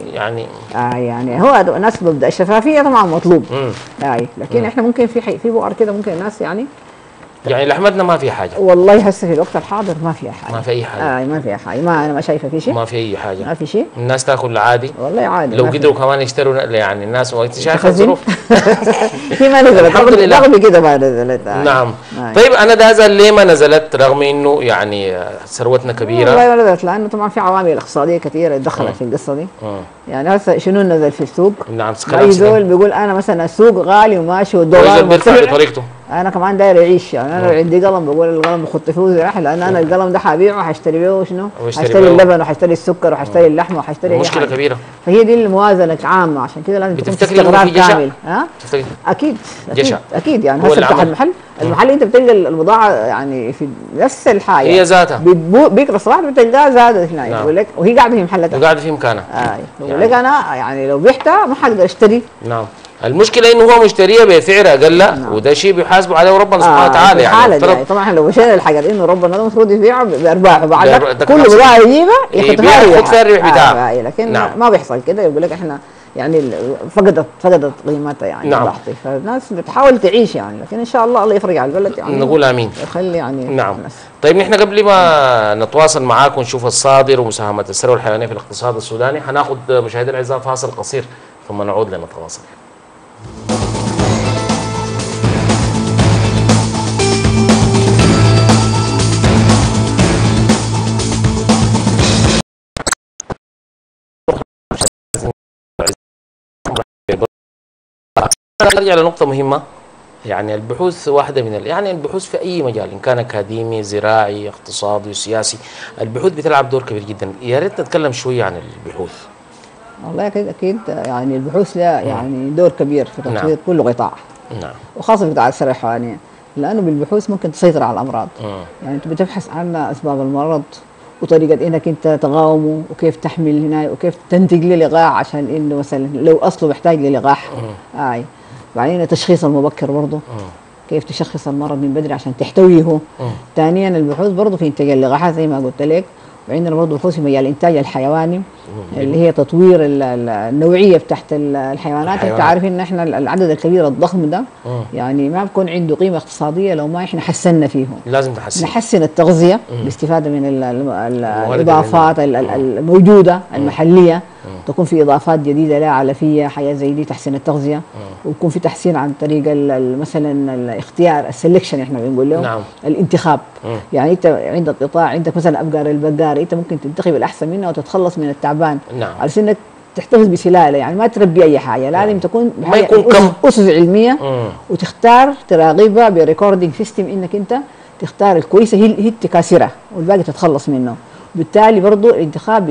Speaker 2: يعني هو الناس ببدا الشفافيه طبعا مطلوب. لكن احنا ممكن في بؤر كده ممكن الناس يعني
Speaker 1: لحمتنا ما في حاجه.
Speaker 2: والله هسه في الوقت الحاضر ما فيها حاجه.
Speaker 1: ما في اي حاجه.
Speaker 2: ما فيها حاجه. انا ما شايفه في شيء.
Speaker 1: ما في اي حاجه.
Speaker 2: ما في شيء.
Speaker 1: الناس تاكل عادي.
Speaker 2: والله عادي.
Speaker 1: لو قدروا كمان يشتروا يعني الناس وقت شايف الظروف.
Speaker 2: هي ما نزلت
Speaker 1: الحمد لله.
Speaker 2: رغم كده ما نزلت.
Speaker 1: نعم. طيب انا ده ليه ما نزلت رغم انه يعني ثروتنا كبيره؟
Speaker 2: والله ما نزلت لانه طبعا في عوامل اقتصاديه كثيره دخلت في القصه دي. يعني هسه شنو نزل في السوق؟
Speaker 1: نعم.
Speaker 2: اي زول بيقول انا مثلا السوق غالي وماشي والدولار
Speaker 1: بيدفع بطريقته.
Speaker 2: انا كمان داير اعيش. يعني انا لو عندي قلم بقول القلم بخط فيه راح، لان انا القلم ده حبيعه حاشتري بيه شنو؟ حاشتري اللبن وحاشتري السكر وحاشتري اللحمه وحاشتري
Speaker 1: مشكله كبيره.
Speaker 2: فهي دي الموازنه عامه، عشان كده لازم تكون
Speaker 1: استقرار
Speaker 2: كامل.
Speaker 1: اكيد
Speaker 2: اكيد يعني هسه تفتح المحل انت بتلقى البضاعه يعني في نفس الحاجه
Speaker 1: هي ذاتها
Speaker 2: بيكره الصباح بتلقاها زادت هنا. يقول لك وهي قاعده في محلتها
Speaker 1: وقاعده في مكانها.
Speaker 2: يقول لك انا يعني لو بعتها ما حقدر اشتري.
Speaker 1: نعم. المشكله انه هو مشتريها بسعر اقل. وده شيء بيحاسبوا عليه ربنا سبحانه وتعالى. يعني
Speaker 2: طبعا لو مشينا الحاجات انه ربنا المفروض يبيعها بارباح، وبعد كل بضاعه يجيبها
Speaker 1: ياخذ فيها الربح بتاعها.
Speaker 2: لكن ما بيحصل كده. يقول لك احنا يعني فقدت قيمتها يعني.
Speaker 1: نعم.
Speaker 2: فالناس بتحاول تعيش يعني، لكن ان شاء الله يفرج على البلد يعني.
Speaker 1: نقول امين.
Speaker 2: يخلي يعني
Speaker 1: نعم. طيب نحن قبل ما نتواصل معاكم ونشوف الصادر ومساهمه الثروه الحيوانيه في الاقتصاد السوداني، حناخذ مشاهدينا الاعزاء فاصل قصير ثم نعود لنتواصل. نرجع لنقطة مهمة. يعني البحوث واحدة من يعني البحوث في أي مجال إن كان أكاديمي زراعي اقتصادي سياسي، البحوث بتلعب دور كبير جدا. يا ريت نتكلم شوية عن البحوث. والله
Speaker 2: أكيد يعني البحوث لها يعني دور كبير في تطوير كل قطاع.
Speaker 1: نعم.
Speaker 2: وخاصة في قطاع الثروة الحيوانية. لانه بالبحوث ممكن تسيطر على الامراض. يعني انت بتبحث عن اسباب المرض وطريقه انك انت تقاومه وكيف تحمل هنا وكيف تنتج له لقاح، عشان انه مثلا لو اصله محتاج للقاح. بعدين تشخيص المبكر برضه، كيف تشخص المرض من بدري عشان تحتويه. ثانيا البحوث برضه في انتاج اللقاحات زي ما قلت لك، وعندنا برضه بحوث في مجال الانتاج الحيواني اللي هي تطوير النوعيه بتاعت الحيوانات. انت عارف ان احنا العدد الكبير الضخم ده يعني ما بكون عنده قيمه اقتصاديه لو ما احنا حسنا فيه.
Speaker 1: لازم
Speaker 2: نحسن التغذيه باستفاده من الاضافات الموجوده المحليه، تكون في اضافات جديده لا علفيه، حياه زي دي تحسين التغذيه، ويكون في تحسين عن طريق مثلا الاختيار السلكشن احنا بنقول له.
Speaker 1: نعم.
Speaker 2: الانتخاب. يعني انت عندك قطاع، عندك مثلا ابقار البقار، انت ممكن تنتخب الاحسن منها وتتخلص من التعبان.
Speaker 1: نعم.
Speaker 2: على انك تحتفظ بسلاله، يعني ما تربي اي حاجه، لازم تكون
Speaker 1: ما يكون
Speaker 2: اسس علميه وتختار تراقبها بريكوردينج سيستم، انك انت تختار الكويسه هي التكاسره والباقي تتخلص منه. بالتالي برضو الانتخاب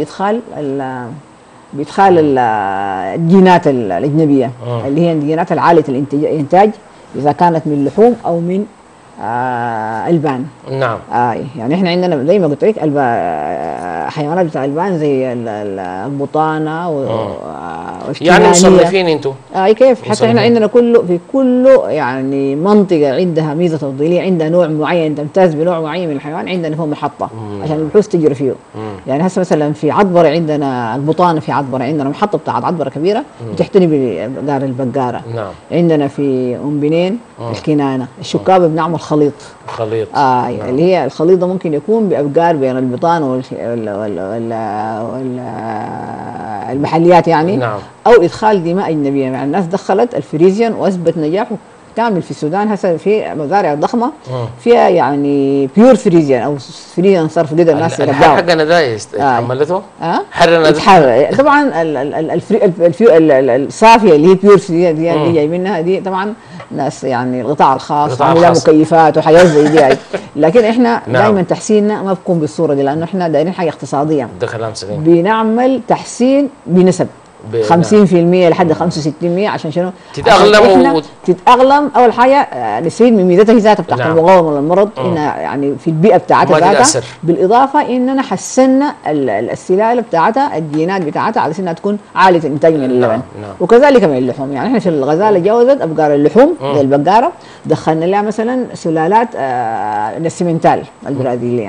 Speaker 2: بيدخال الجينات الاجنبيه اللي هي الجينات العاليه الانتاج، اذا كانت من لحوم او من البان.
Speaker 1: نعم.
Speaker 2: يعني احنا عندنا زي ما قلت لك حيوانات بتاع البان زي البطانه
Speaker 1: يعني مصنفين انتم.
Speaker 2: كيف حتى احنا عندنا في كل يعني منطقه عندها ميزه تفضيليه، عندها نوع معين تمتاز بنوع معين من الحيوان، عندنا هو محطه عشان البحوث تجري فيه. يعني هسه مثلا في عطبره عندنا البطانه، في عطبره عندنا محطه بتاعت عطبره كبيره بتحتني ببقار البقاره.
Speaker 1: نعم.
Speaker 2: عندنا في ام بنين الكنانه، الشكابه بنعمل خليط. اللي هي الخليط ده ممكن يكون بأبقار بين البطان والمحليات يعني.
Speaker 1: نعم.
Speaker 2: او ادخال دماء اجنبيه. يعني الناس دخلت الفريزيان واثبت نجاحه كامل في السودان. هسه في مزارع ضخمه فيها يعني بيور فريزيان او فريزيان صرف قدر الناس
Speaker 1: يربوه. الحر حقنا ده حملته؟
Speaker 2: حرنا طبعا الصافيه اللي هي بيور فريزيان دي اللي جاي منها دي طبعا ناس يعني القطاع الخاص عاملين مكيفات وحاجات زي دي. لكن احنا دائما تحسيننا ما بكون بالصوره دي، لانه احنا دايرين حاجه اقتصاديه.
Speaker 1: ده كلام سليم. بنعمل
Speaker 2: تحسين بنسب 50% لحد 65% عشان شنو؟ تتأقلم اول حاجه نستفيد من ميزتها ذاتها بتاعت المقاومه للمرض، انها يعني في البيئه بتاعتها ذاتها، بالاضافه اننا حسنا السلاله بتاعتها الجينات بتاعتها على انها تكون عاليه الانتاج من اللبن. وكذلك من اللحوم. يعني احنا في الغزاله جوزت ابقار اللحوم زي البقاره، دخلنا لها مثلا سلالات السيمنتال البرازيليه.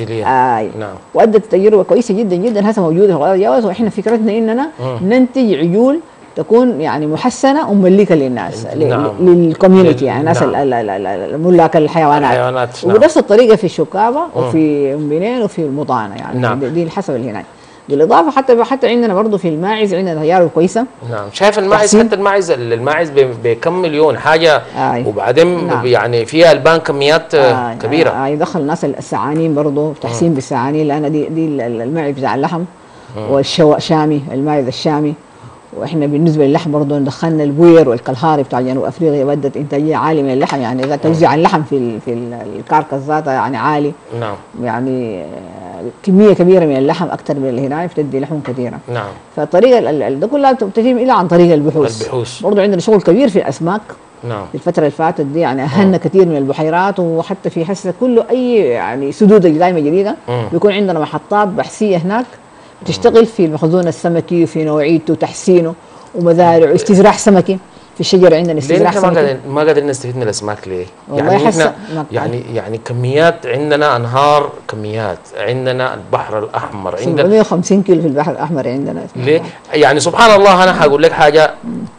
Speaker 1: نعم.
Speaker 2: وادت تجربه كويسه جدا جدا هسه موجوده في الغزاله جوز. واحنا فكرتنا اننا ننتج عجول تكون يعني محسنه ومملكه للناس.
Speaker 1: نعم.
Speaker 2: للكوميونتي يعني الناس ملاك الحيوانات. وبنفس الطريقه في الشكابه وفي ام بنين وفي المطانه يعني.
Speaker 1: نعم.
Speaker 2: دي حسب اللي هناك. بالاضافه حتى عندنا برضه في الماعز عندنا تجارب كويسه.
Speaker 1: نعم. شايف الماعز حتى الماعز بكم مليون حاجه. وبعدين يعني فيها البان كميات كبيره.
Speaker 2: يدخل الناس السعانين برضه تحسين بالسعانين، لان دي الماعز بتاع اللحم. والشامي الماعز الشامي. واحنا بالنسبه للحم برضه دخلنا البوير والكالهاري بتاع جنوب افريقيا، بدت انتاجيه عاليه من اللحم. يعني اذا توزيع اللحم في الكاركس ذاتها يعني عالي.
Speaker 1: نعم.
Speaker 2: يعني كميه كبيره من اللحم اكثر من اللي هناك بتدي لحم كثيره.
Speaker 1: نعم.
Speaker 2: فالطريقه ده كلها بتتم الى عن طريق البحوث. برضه عندنا شغل كبير في الاسماك.
Speaker 1: نعم.
Speaker 2: في الفتره اللي فاتت دي يعني اهلنا كثير من البحيرات، وحتى في حسه كله اي يعني سدود دائما جديده بيكون عندنا محطات بحثيه هناك بتشتغل في المخزون السمكي وفي نوعيته وتحسينه ومزارع واستزراع سمكي. في الشجر عندنا استزراع سمكي.
Speaker 1: ما قادرين نستفيد من الاسماك ليه؟ يعني احنا يعني كميات، عندنا انهار، كميات عندنا البحر الاحمر، عندنا
Speaker 2: 750 كيلو في البحر الاحمر عندنا.
Speaker 1: ليه؟ يعني سبحان الله. انا هقول لك حاجه،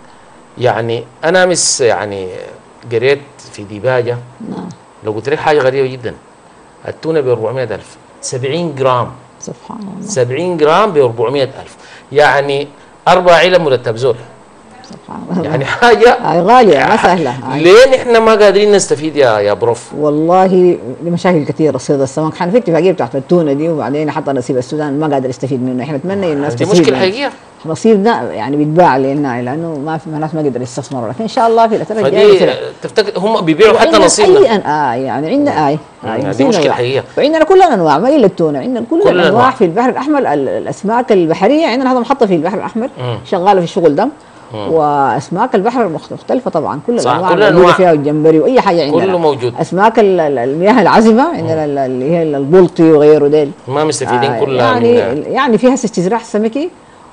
Speaker 1: يعني انا يعني قريت في ديباجه. لو قلت لك حاجه غريبه جدا، التونه ب 400,000 70 جرام.
Speaker 2: سبحان الله.
Speaker 1: 70 جرام ب 400,000، يعني 4 علب مرتب زول.
Speaker 2: سبحان الله.
Speaker 1: يعني حاجه
Speaker 2: غاليه ما سهله.
Speaker 1: ليه نحن ما قادرين نستفيد يا بروف؟
Speaker 2: والله لمشاكل كثيره صيد السمك. احنا في اتفاقيه بتاعت التونه دي، وبعدين حتى نصيب السودان ما قادر يستفيد منه. احنا نتمنى الناس
Speaker 1: تستفيد. دي مشكله حقيقيه.
Speaker 2: نصيب ده يعني بيتباع لنا، لانه ما في ناس ما قدروا يستثمروا. لكن ان شاء الله في الفتره الجايه
Speaker 1: تفتكر هم بيبيعوا حتى نصيبنا؟
Speaker 2: يعني عندنا
Speaker 1: دي مشكله حقيقيه.
Speaker 2: وعندنا كل الانواع ما الا التونه، عندنا كل الانواع في البحر الاحمر. الاسماك البحريه عندنا هذا محطه في البحر الاحمر شغاله في الشغل ده. واسماك البحر مختلفه طبعا، كل
Speaker 1: صح،
Speaker 2: الانواع
Speaker 1: كل
Speaker 2: موجوده
Speaker 1: أنواع.
Speaker 2: فيها، والجمبري واي حاجه عندنا
Speaker 1: كله موجود.
Speaker 2: اسماك المياه العذبه عندنا اللي هي البلطي وغيره ديل
Speaker 1: ما مستفيدين كلها
Speaker 2: يعني
Speaker 1: من
Speaker 2: يعني في هسه استزراع سمكي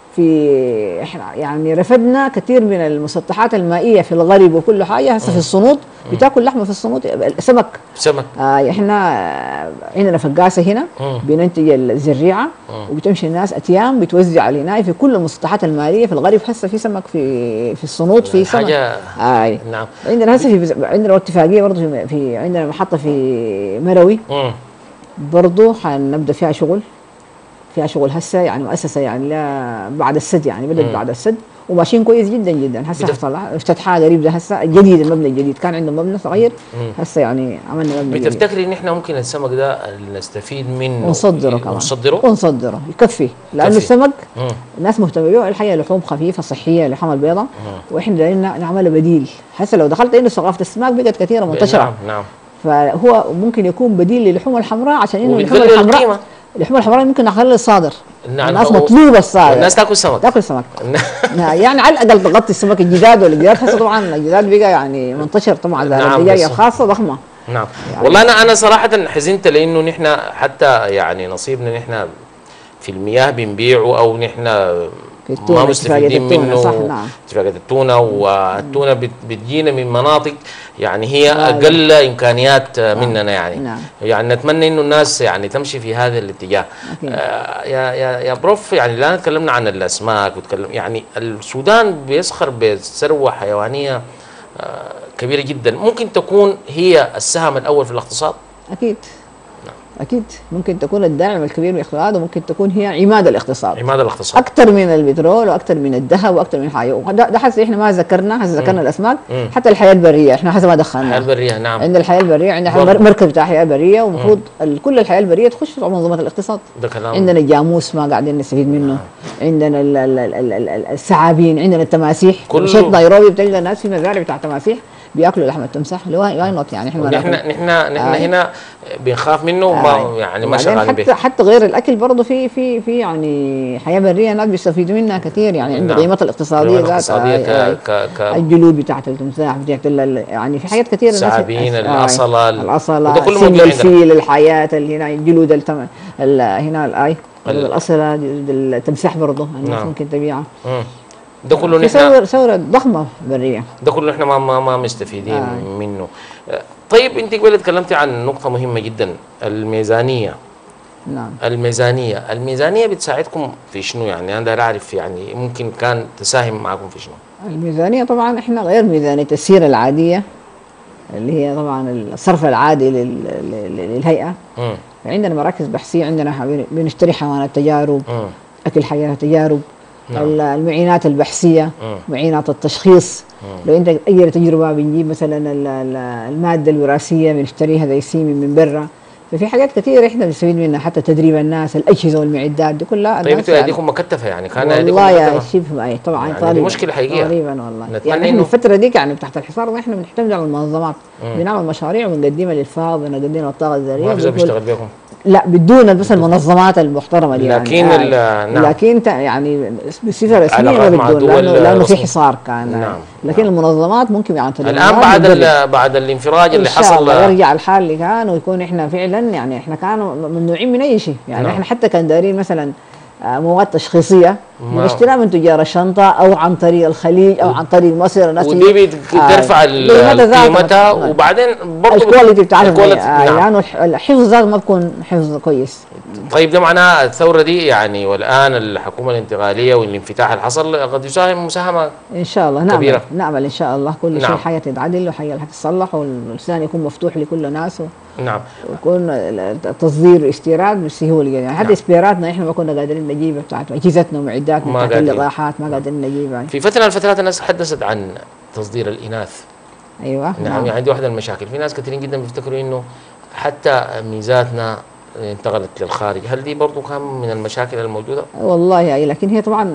Speaker 2: احنا يعني رفدنا كثير من المسطحات المائيه في الغرب وكل حاجه هسه في الصنوط بتاكل لحمه في الصنوط سمك.
Speaker 1: سمك.
Speaker 2: احنا عندنا فقاسه هنا بننتج الزريعه وبتمشي الناس اتيام بتوزع على هنا في كل المسطحات المائيه في الغرب. هسه في سمك في الصنوط في سمك
Speaker 1: حاجة. نعم.
Speaker 2: عندنا هسه عندنا اتفاقيه برضه في عندنا محطه في مروي برضه حنبدا فيها شغل هسه يعني مؤسسه يعني لا بعد السد يعني بدات بعد السد وماشيين كويس جدا جدا. هسه حصل افتتاحها قريب ده هسه الجديد، المبنى الجديد كان عنده مبنى صغير هسه يعني عملنا مبنى جديد.
Speaker 1: بتفتكري ان احنا ممكن السمك ده نستفيد منه
Speaker 2: ونصدره كمان ونصدره يكفي لانه السمك الناس مهتمه به. الحقيقه لحوم خفيفه صحيه اللحوم البيضاء واحنا دايرين نعملها بديل. هسه لو دخلت انه ثقافه السمك بقت كثيره منتشره.
Speaker 1: نعم.
Speaker 2: فهو ممكن يكون بديل للحوم الحمراء عشان انه اللحوم الحمراء ممكن نخلي الصادر.
Speaker 1: نعم.
Speaker 2: الناس مطلوبه الصادر،
Speaker 1: الناس تاكل سمك يعني
Speaker 2: على الاقل تغطي السمك الجداد والجداد. هسه طبعا الجداد بقى يعني منتشر طبعا.
Speaker 1: نعم.
Speaker 2: الدجاجه الخاصه ضخمه.
Speaker 1: نعم يعني. والله انا صراحه حزنت لانه نحن حتى يعني نصيبنا نحن في المياه بنبيعه او نحن ما مستفيدين منه.
Speaker 2: صح. نعم.
Speaker 1: اتفاقية التونة، والتونة بتجينا من مناطق يعني هي أقل إمكانيات مننا يعني.
Speaker 2: نعم.
Speaker 1: يعني نتمنى إنه الناس يعني تمشي في هذا الاتجاه. يا بروف، يعني الآن تكلمنا عن الأسماك يعني السودان بيسخر بثروة حيوانية كبيرة جدا، ممكن تكون هي السهم الأول في الاقتصاد؟
Speaker 2: أكيد. أكيد ممكن تكون الداعم الكبير للاقتصاد، وممكن تكون هي عماد الاقتصاد. أكثر من البترول وأكثر من الذهب وأكثر من حاجة. ده حسب إحنا ما ذكرنا الأسماك، حتى الحياة البرية إحنا حسب ما دخلنا.
Speaker 1: الحياة البرية. نعم.
Speaker 2: عندنا الحياة البرية، عندنا مركز بتاع حياة برية، ومفروض كل الحياة البرية تخش في منظومة الاقتصاد.
Speaker 1: ده كلام.
Speaker 2: عندنا الجاموس ما قاعدين نستفيد منه. عندنا الثعابين، عندنا التماسيح. مشيت نيروبي بتلقى الناس في مزارع بتاع تماسيح بياكلوا لحم التمساح. واي نوت يعني
Speaker 1: نحن هنا بنخاف منه وما يعني ما شغالين به.
Speaker 2: حتى غير الاكل برضه في يعني حياه بريه الناس بيستفيدوا منها كثير يعني. عند قيمتها الاقتصاديه ذاتها الجلود بتاعت التمساح بتاعت يعني في حاجات كثيره.
Speaker 1: الثعابين، الاصله
Speaker 2: سن الفيل، الحياه اللي هنا الجلود هنا الاصله التمساح برضه الناس ممكن تبيعها.
Speaker 1: ده كله نحن
Speaker 2: ثورة ضخمة برية.
Speaker 1: ده كله نحن ما مستفيدين منه. طيب انت قبل تكلمتي عن نقطة مهمة جدا، الميزانية.
Speaker 2: نعم.
Speaker 1: الميزانية بتساعدكم في شنو يعني؟ انا داير اعرف يعني ممكن كان تساهم معكم في شنو؟
Speaker 2: الميزانية طبعا احنا غير ميزانية السيرة العادية اللي هي طبعا الصرف العادي للهيئة. عندنا مراكز بحثية، عندنا بنشتري حيوانات تجارب، اكل حيوانات تجارب، المعينات البحثيه، معينات التشخيص. لو انت اي تجربه بنجيب مثلا الماده الوراثيه بنشتريها زي سيمي من برا. ففي حاجات كثيره احنا بنستفيد منها، حتى تدريب الناس، الاجهزه والمعدات دي كلها.
Speaker 1: طيب انتوا ايديكم مكتفه يعني؟ كان
Speaker 2: والله يا شبه طبعا
Speaker 1: يعني دي مشكله حقيقيه
Speaker 2: تقريبا والله. يعني احنا الفتره دي يعني تحت الحصار احنا بنعتمد على المنظمات، بنعمل مشاريع ونقدمها للفاظ ونقدمها للطاقه الذريه.
Speaker 1: ما في بيشتغل بيكم؟
Speaker 2: لا بدون بس المنظمات المحترمه دي
Speaker 1: لكن
Speaker 2: يعني.
Speaker 1: نعم.
Speaker 2: لكن يعني بصفه رسميه ما بدون لانه في حصار كان.
Speaker 1: نعم.
Speaker 2: لكن المنظمات ممكن يعني
Speaker 1: الان بعد الانفراج اللي حصل
Speaker 2: يرجع الحال اللي كان، ويكون احنا فعلا يعني احنا كانوا ممنوعين من اي شيء يعني.
Speaker 1: نعم.
Speaker 2: احنا حتى كان دايرين مثلا مواد تشخيصيه بنشتريها من تجار الشنطه او عن طريق الخليج او عن طريق مصر. الناس
Speaker 1: ودي بترفع قيمتها وبعدين برضه
Speaker 2: الكواليتي بتاعتها لانه الحفظ ما بكون حفظ كويس.
Speaker 1: طيب ده معناه الثوره دي يعني والان الحكومه الانتقاليه والانفتاح اللي حصل قد يساهم مساهمه
Speaker 2: ان شاء الله.
Speaker 1: كبيرة.
Speaker 2: نعمل ان شاء الله كل شيء حياه تتعدل وحياه تتصلح واللسان يكون مفتوح لكل الناس
Speaker 1: نعم.
Speaker 2: ويكون التصدير والاستيراد بسهوله يعني. حتى اسبيراتنا احنا ما كنا قادرين نجيبها بتاعت اجهزتنا ومعداتنا بتاعت اللقاحات ما قادرين نجيبها.
Speaker 1: في فتره من الفترات الناس تحدثت عن تصدير الاناث.
Speaker 2: ايوه.
Speaker 1: نعم. يعني دي واحده من المشاكل. في ناس كثيرين جدا بيفتكروا انه حتى ميزاتنا انتقلت للخارج. هل دي برضو كان من المشاكل الموجوده؟
Speaker 2: والله يعني لكن هي طبعا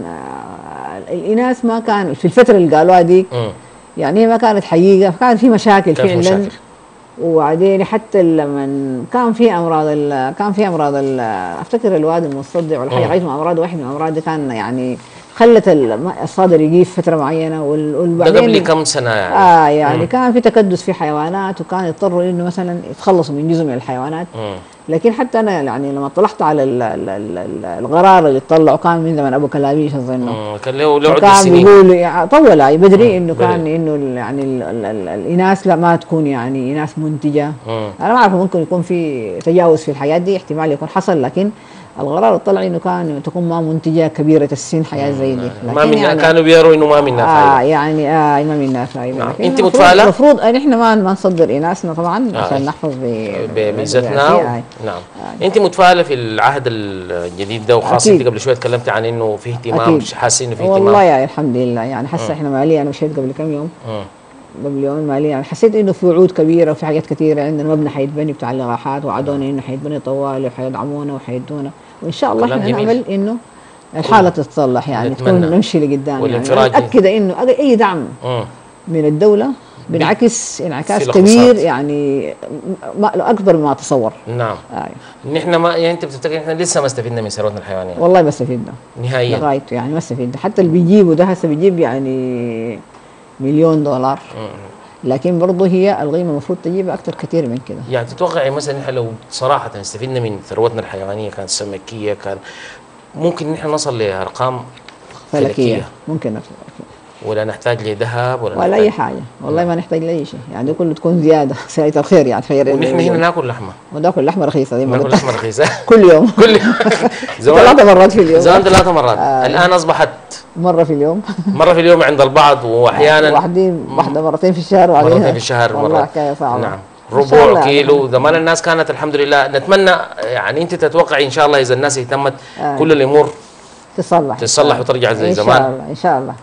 Speaker 2: الاناث ما كان في الفتره اللي قالوها دي يعني هي ما كانت حقيقه، كان في مشاكل فعلا. وبعدين حتى لما كان في امراض افتكر الواد المصدع ولا حاجه، غايه من امراض واحد من الامراض دي كان يعني خلت الصادر يجيف فتره معينه
Speaker 1: ده
Speaker 2: وبعدين
Speaker 1: قبل كم سنه يعني؟
Speaker 2: يعني كان في تكدس في حيوانات، وكان يضطروا انه مثلا يتخلصوا من جزء من الحيوانات. لكن حتى انا يعني لما طلعت على القرار اللي طلعوا كان من زمن ابو كلابيش اظن.
Speaker 1: كان له عده
Speaker 2: كان
Speaker 1: سنين.
Speaker 2: بيقولوا يعني طول بدري انه كان انه يعني الاناث لا ما تكون يعني اناث منتجه. انا ما اعرف، ممكن يكون في تجاوز في الحاجات دي، احتمال يكون حصل، لكن القرار طلع انه كان تكون ما منتجه كبيره السن حياه زي دي.
Speaker 1: ما من
Speaker 2: يعني
Speaker 1: كانوا بيروا انه ما منها فايده.
Speaker 2: يعني ما منها فايده.
Speaker 1: نعم.
Speaker 2: لكن
Speaker 1: انت متفائله؟
Speaker 2: المفروض احنا ما نصدر اناثنا طبعا عشان نحفظ
Speaker 1: بميزتنا. نعم. انت متفائله في العهد الجديد ده، وخاصه انت قبل شويه تكلمت عن انه في اهتمام، حاسين انه في اهتمام؟
Speaker 2: والله يعني الحمد لله، يعني حاسه احنا ماليا، انا مشيت قبل كم يوم، قبل يومين ماليا، يعني حسيت انه في وعود كبيره وفي حاجات كثيره. عندنا مبنى حيتبني بتاع اللقاحات، وعدونا انه حيتبني طوالي وحيدعمونا وحيدونا، وان شاء الله احنا نعمل انه الحاله تتصلح، يعني تكون نمشي لقدام. يعني متاكده انه اي دعم من الدوله بينعكس انعكاس كبير، يعني اكبر مما تصور.
Speaker 1: نعم. نحن ما يعني انت بتفتكر احنا لسه ما استفدنا من ثروتنا الحيوانيه؟
Speaker 2: والله ما استفدنا
Speaker 1: نهائيا
Speaker 2: لغايه، يعني ما استفدنا. حتى اللي بيجيبوا ده هسه بيجيب يعني $1,000,000، لكن برضه هي القيمه المفروض تجيب اكثر كثير من كده.
Speaker 1: يعني تتوقعي مثلا احنا لو صراحه استفدنا من ثروتنا الحيوانيه، كانت سمكيه، كان ممكن نحن نصل لارقام فلكيه؟
Speaker 2: ممكن
Speaker 1: ولا نحتاج لذهب
Speaker 2: ولا اي حاجه، والله ما نحتاج لاي شيء، يعني دي كله تكون زياده سعيد الخير، يعني خير.
Speaker 1: ونحن هنا ناكل لحمه،
Speaker 2: وناكل لحمه رخيصه زي ما
Speaker 1: ناكل لحمه رخيصه
Speaker 2: كل يوم.
Speaker 1: كل يوم
Speaker 2: 3 مرات في اليوم.
Speaker 1: زمان 3 مرات، الان اصبحت
Speaker 2: مره في اليوم.
Speaker 1: مره في اليوم عند البعض، واحيانا
Speaker 2: واحده مرتين في الشهر،
Speaker 1: مرتين في الشهر.
Speaker 2: والله حكايه صعبه.
Speaker 1: نعم. ربع كيلو. زمان الناس كانت الحمد لله. نتمنى يعني انت تتوقعي ان شاء الله اذا الناس اهتمت كل الامور تصلح وترجع زي زمان
Speaker 2: ان شاء الله ان شاء الله.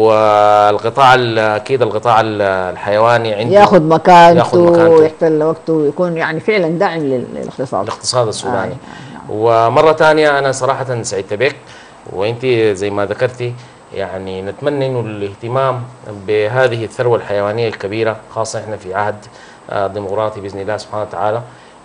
Speaker 1: والقطاع اكيد القطاع الحيواني عنده
Speaker 2: ياخذ مكانته ويحتل وقته ويكون يعني فعلا داعم
Speaker 1: للاقتصاد السوداني. ومره ثانيه انا صراحه سعدت بك، وانت زي ما ذكرتي يعني نتمنى انه الاهتمام بهذه الثروه الحيوانيه الكبيره، خاصه احنا في عهد ديمقراطي باذن الله سبحانه وتعالى.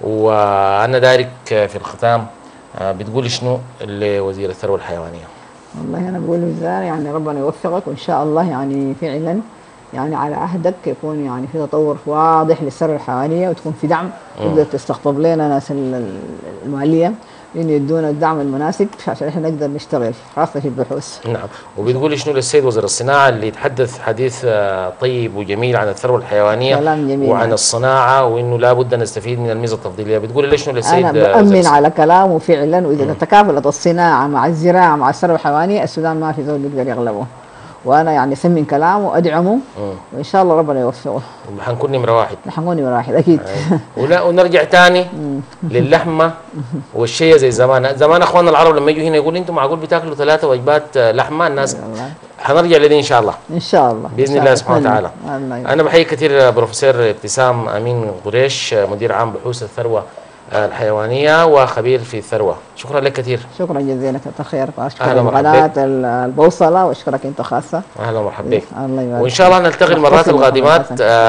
Speaker 1: وانا دارك في الختام بتقولي شنو لوزير الثروه الحيوانيه؟
Speaker 2: والله انا بقول للوزاره يعني ربنا يوفقك، وان شاء الله يعني فعلا يعني على عهدك يكون يعني في تطور واضح للثروه الحيوانيه، وتكون في دعم تقدر تستقطب لنا ناس الماليه انه يدونا الدعم المناسب عشان احنا نقدر نشتغل خاصه في البحوث.
Speaker 1: نعم. وبتقولي شنو للسيد وزير الصناعه اللي يتحدث حديث طيب وجميل عن الثروه الحيوانيه
Speaker 2: كلام جميل
Speaker 1: وعن الصناعه، وانه لابد نستفيد من الميزه التفضيليه، بتقولي ليش شنو للسيد؟
Speaker 2: انا بامن على كلامه فعلا، واذا تكافلت الصناعه مع الزراعه مع الثروه الحيوانيه السودان ما في زول بيقدر يغلبه، وانا يعني سمن كلامه وادعمه، وان شاء الله ربنا يوفقه.
Speaker 1: حنكون نمره واحد.
Speaker 2: حنكون نمره واحد اكيد.
Speaker 1: ونرجع ثاني للحمه والشيء زي زمان اخواننا العرب لما يجوا هنا يقولوا انتم معقول بتاكلوا 3 وجبات لحمه؟ الناس حنرجع لدي ان شاء الله.
Speaker 2: ان شاء الله
Speaker 1: باذن الله سبحانه وتعالى. انا بحيي كثير بروفيسور ابتسام امين قريش، مدير عام بحوث الثروه الحيوانيه وخبير في الثروه. شكرا لك كثير.
Speaker 2: شكرا جزيلا، كثر خيرك، واشكر قناه البوصله واشكرك انت خاصه.
Speaker 1: اهلا ومرحبا بك.
Speaker 2: الله يبارك.
Speaker 1: وان شاء الله نلتقي المرات القادمات،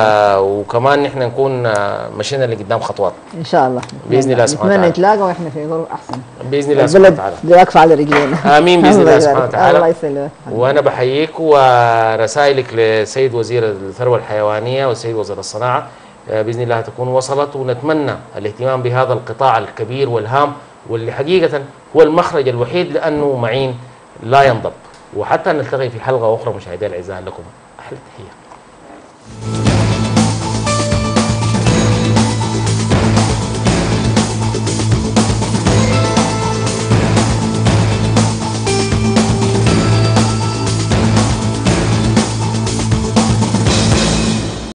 Speaker 1: وكمان نحن نكون مشينا لقدام خطوات
Speaker 2: ان شاء الله
Speaker 1: باذن الله سبحانه وتعالى.
Speaker 2: نتمنى نتلاقى واحنا في ظروف احسن
Speaker 1: باذن الله سبحانه وتعالى.
Speaker 2: البلد واقفه على رجلينا.
Speaker 1: امين باذن الله سبحانه وتعالى.
Speaker 2: الله يسلمك.
Speaker 1: وانا بحييك، ورسائلك لسيد وزير الثروه الحيوانيه والسيد وزير الصناعه باذن الله تكون وصلت، ونتمنى الاهتمام بهذا القطاع الكبير والهام، واللي حقيقه هو المخرج الوحيد لانه معين لا ينضب. وحتى نلتقي في حلقه اخرى مشاهدينا الاعزاء، لكم احلى تحيه.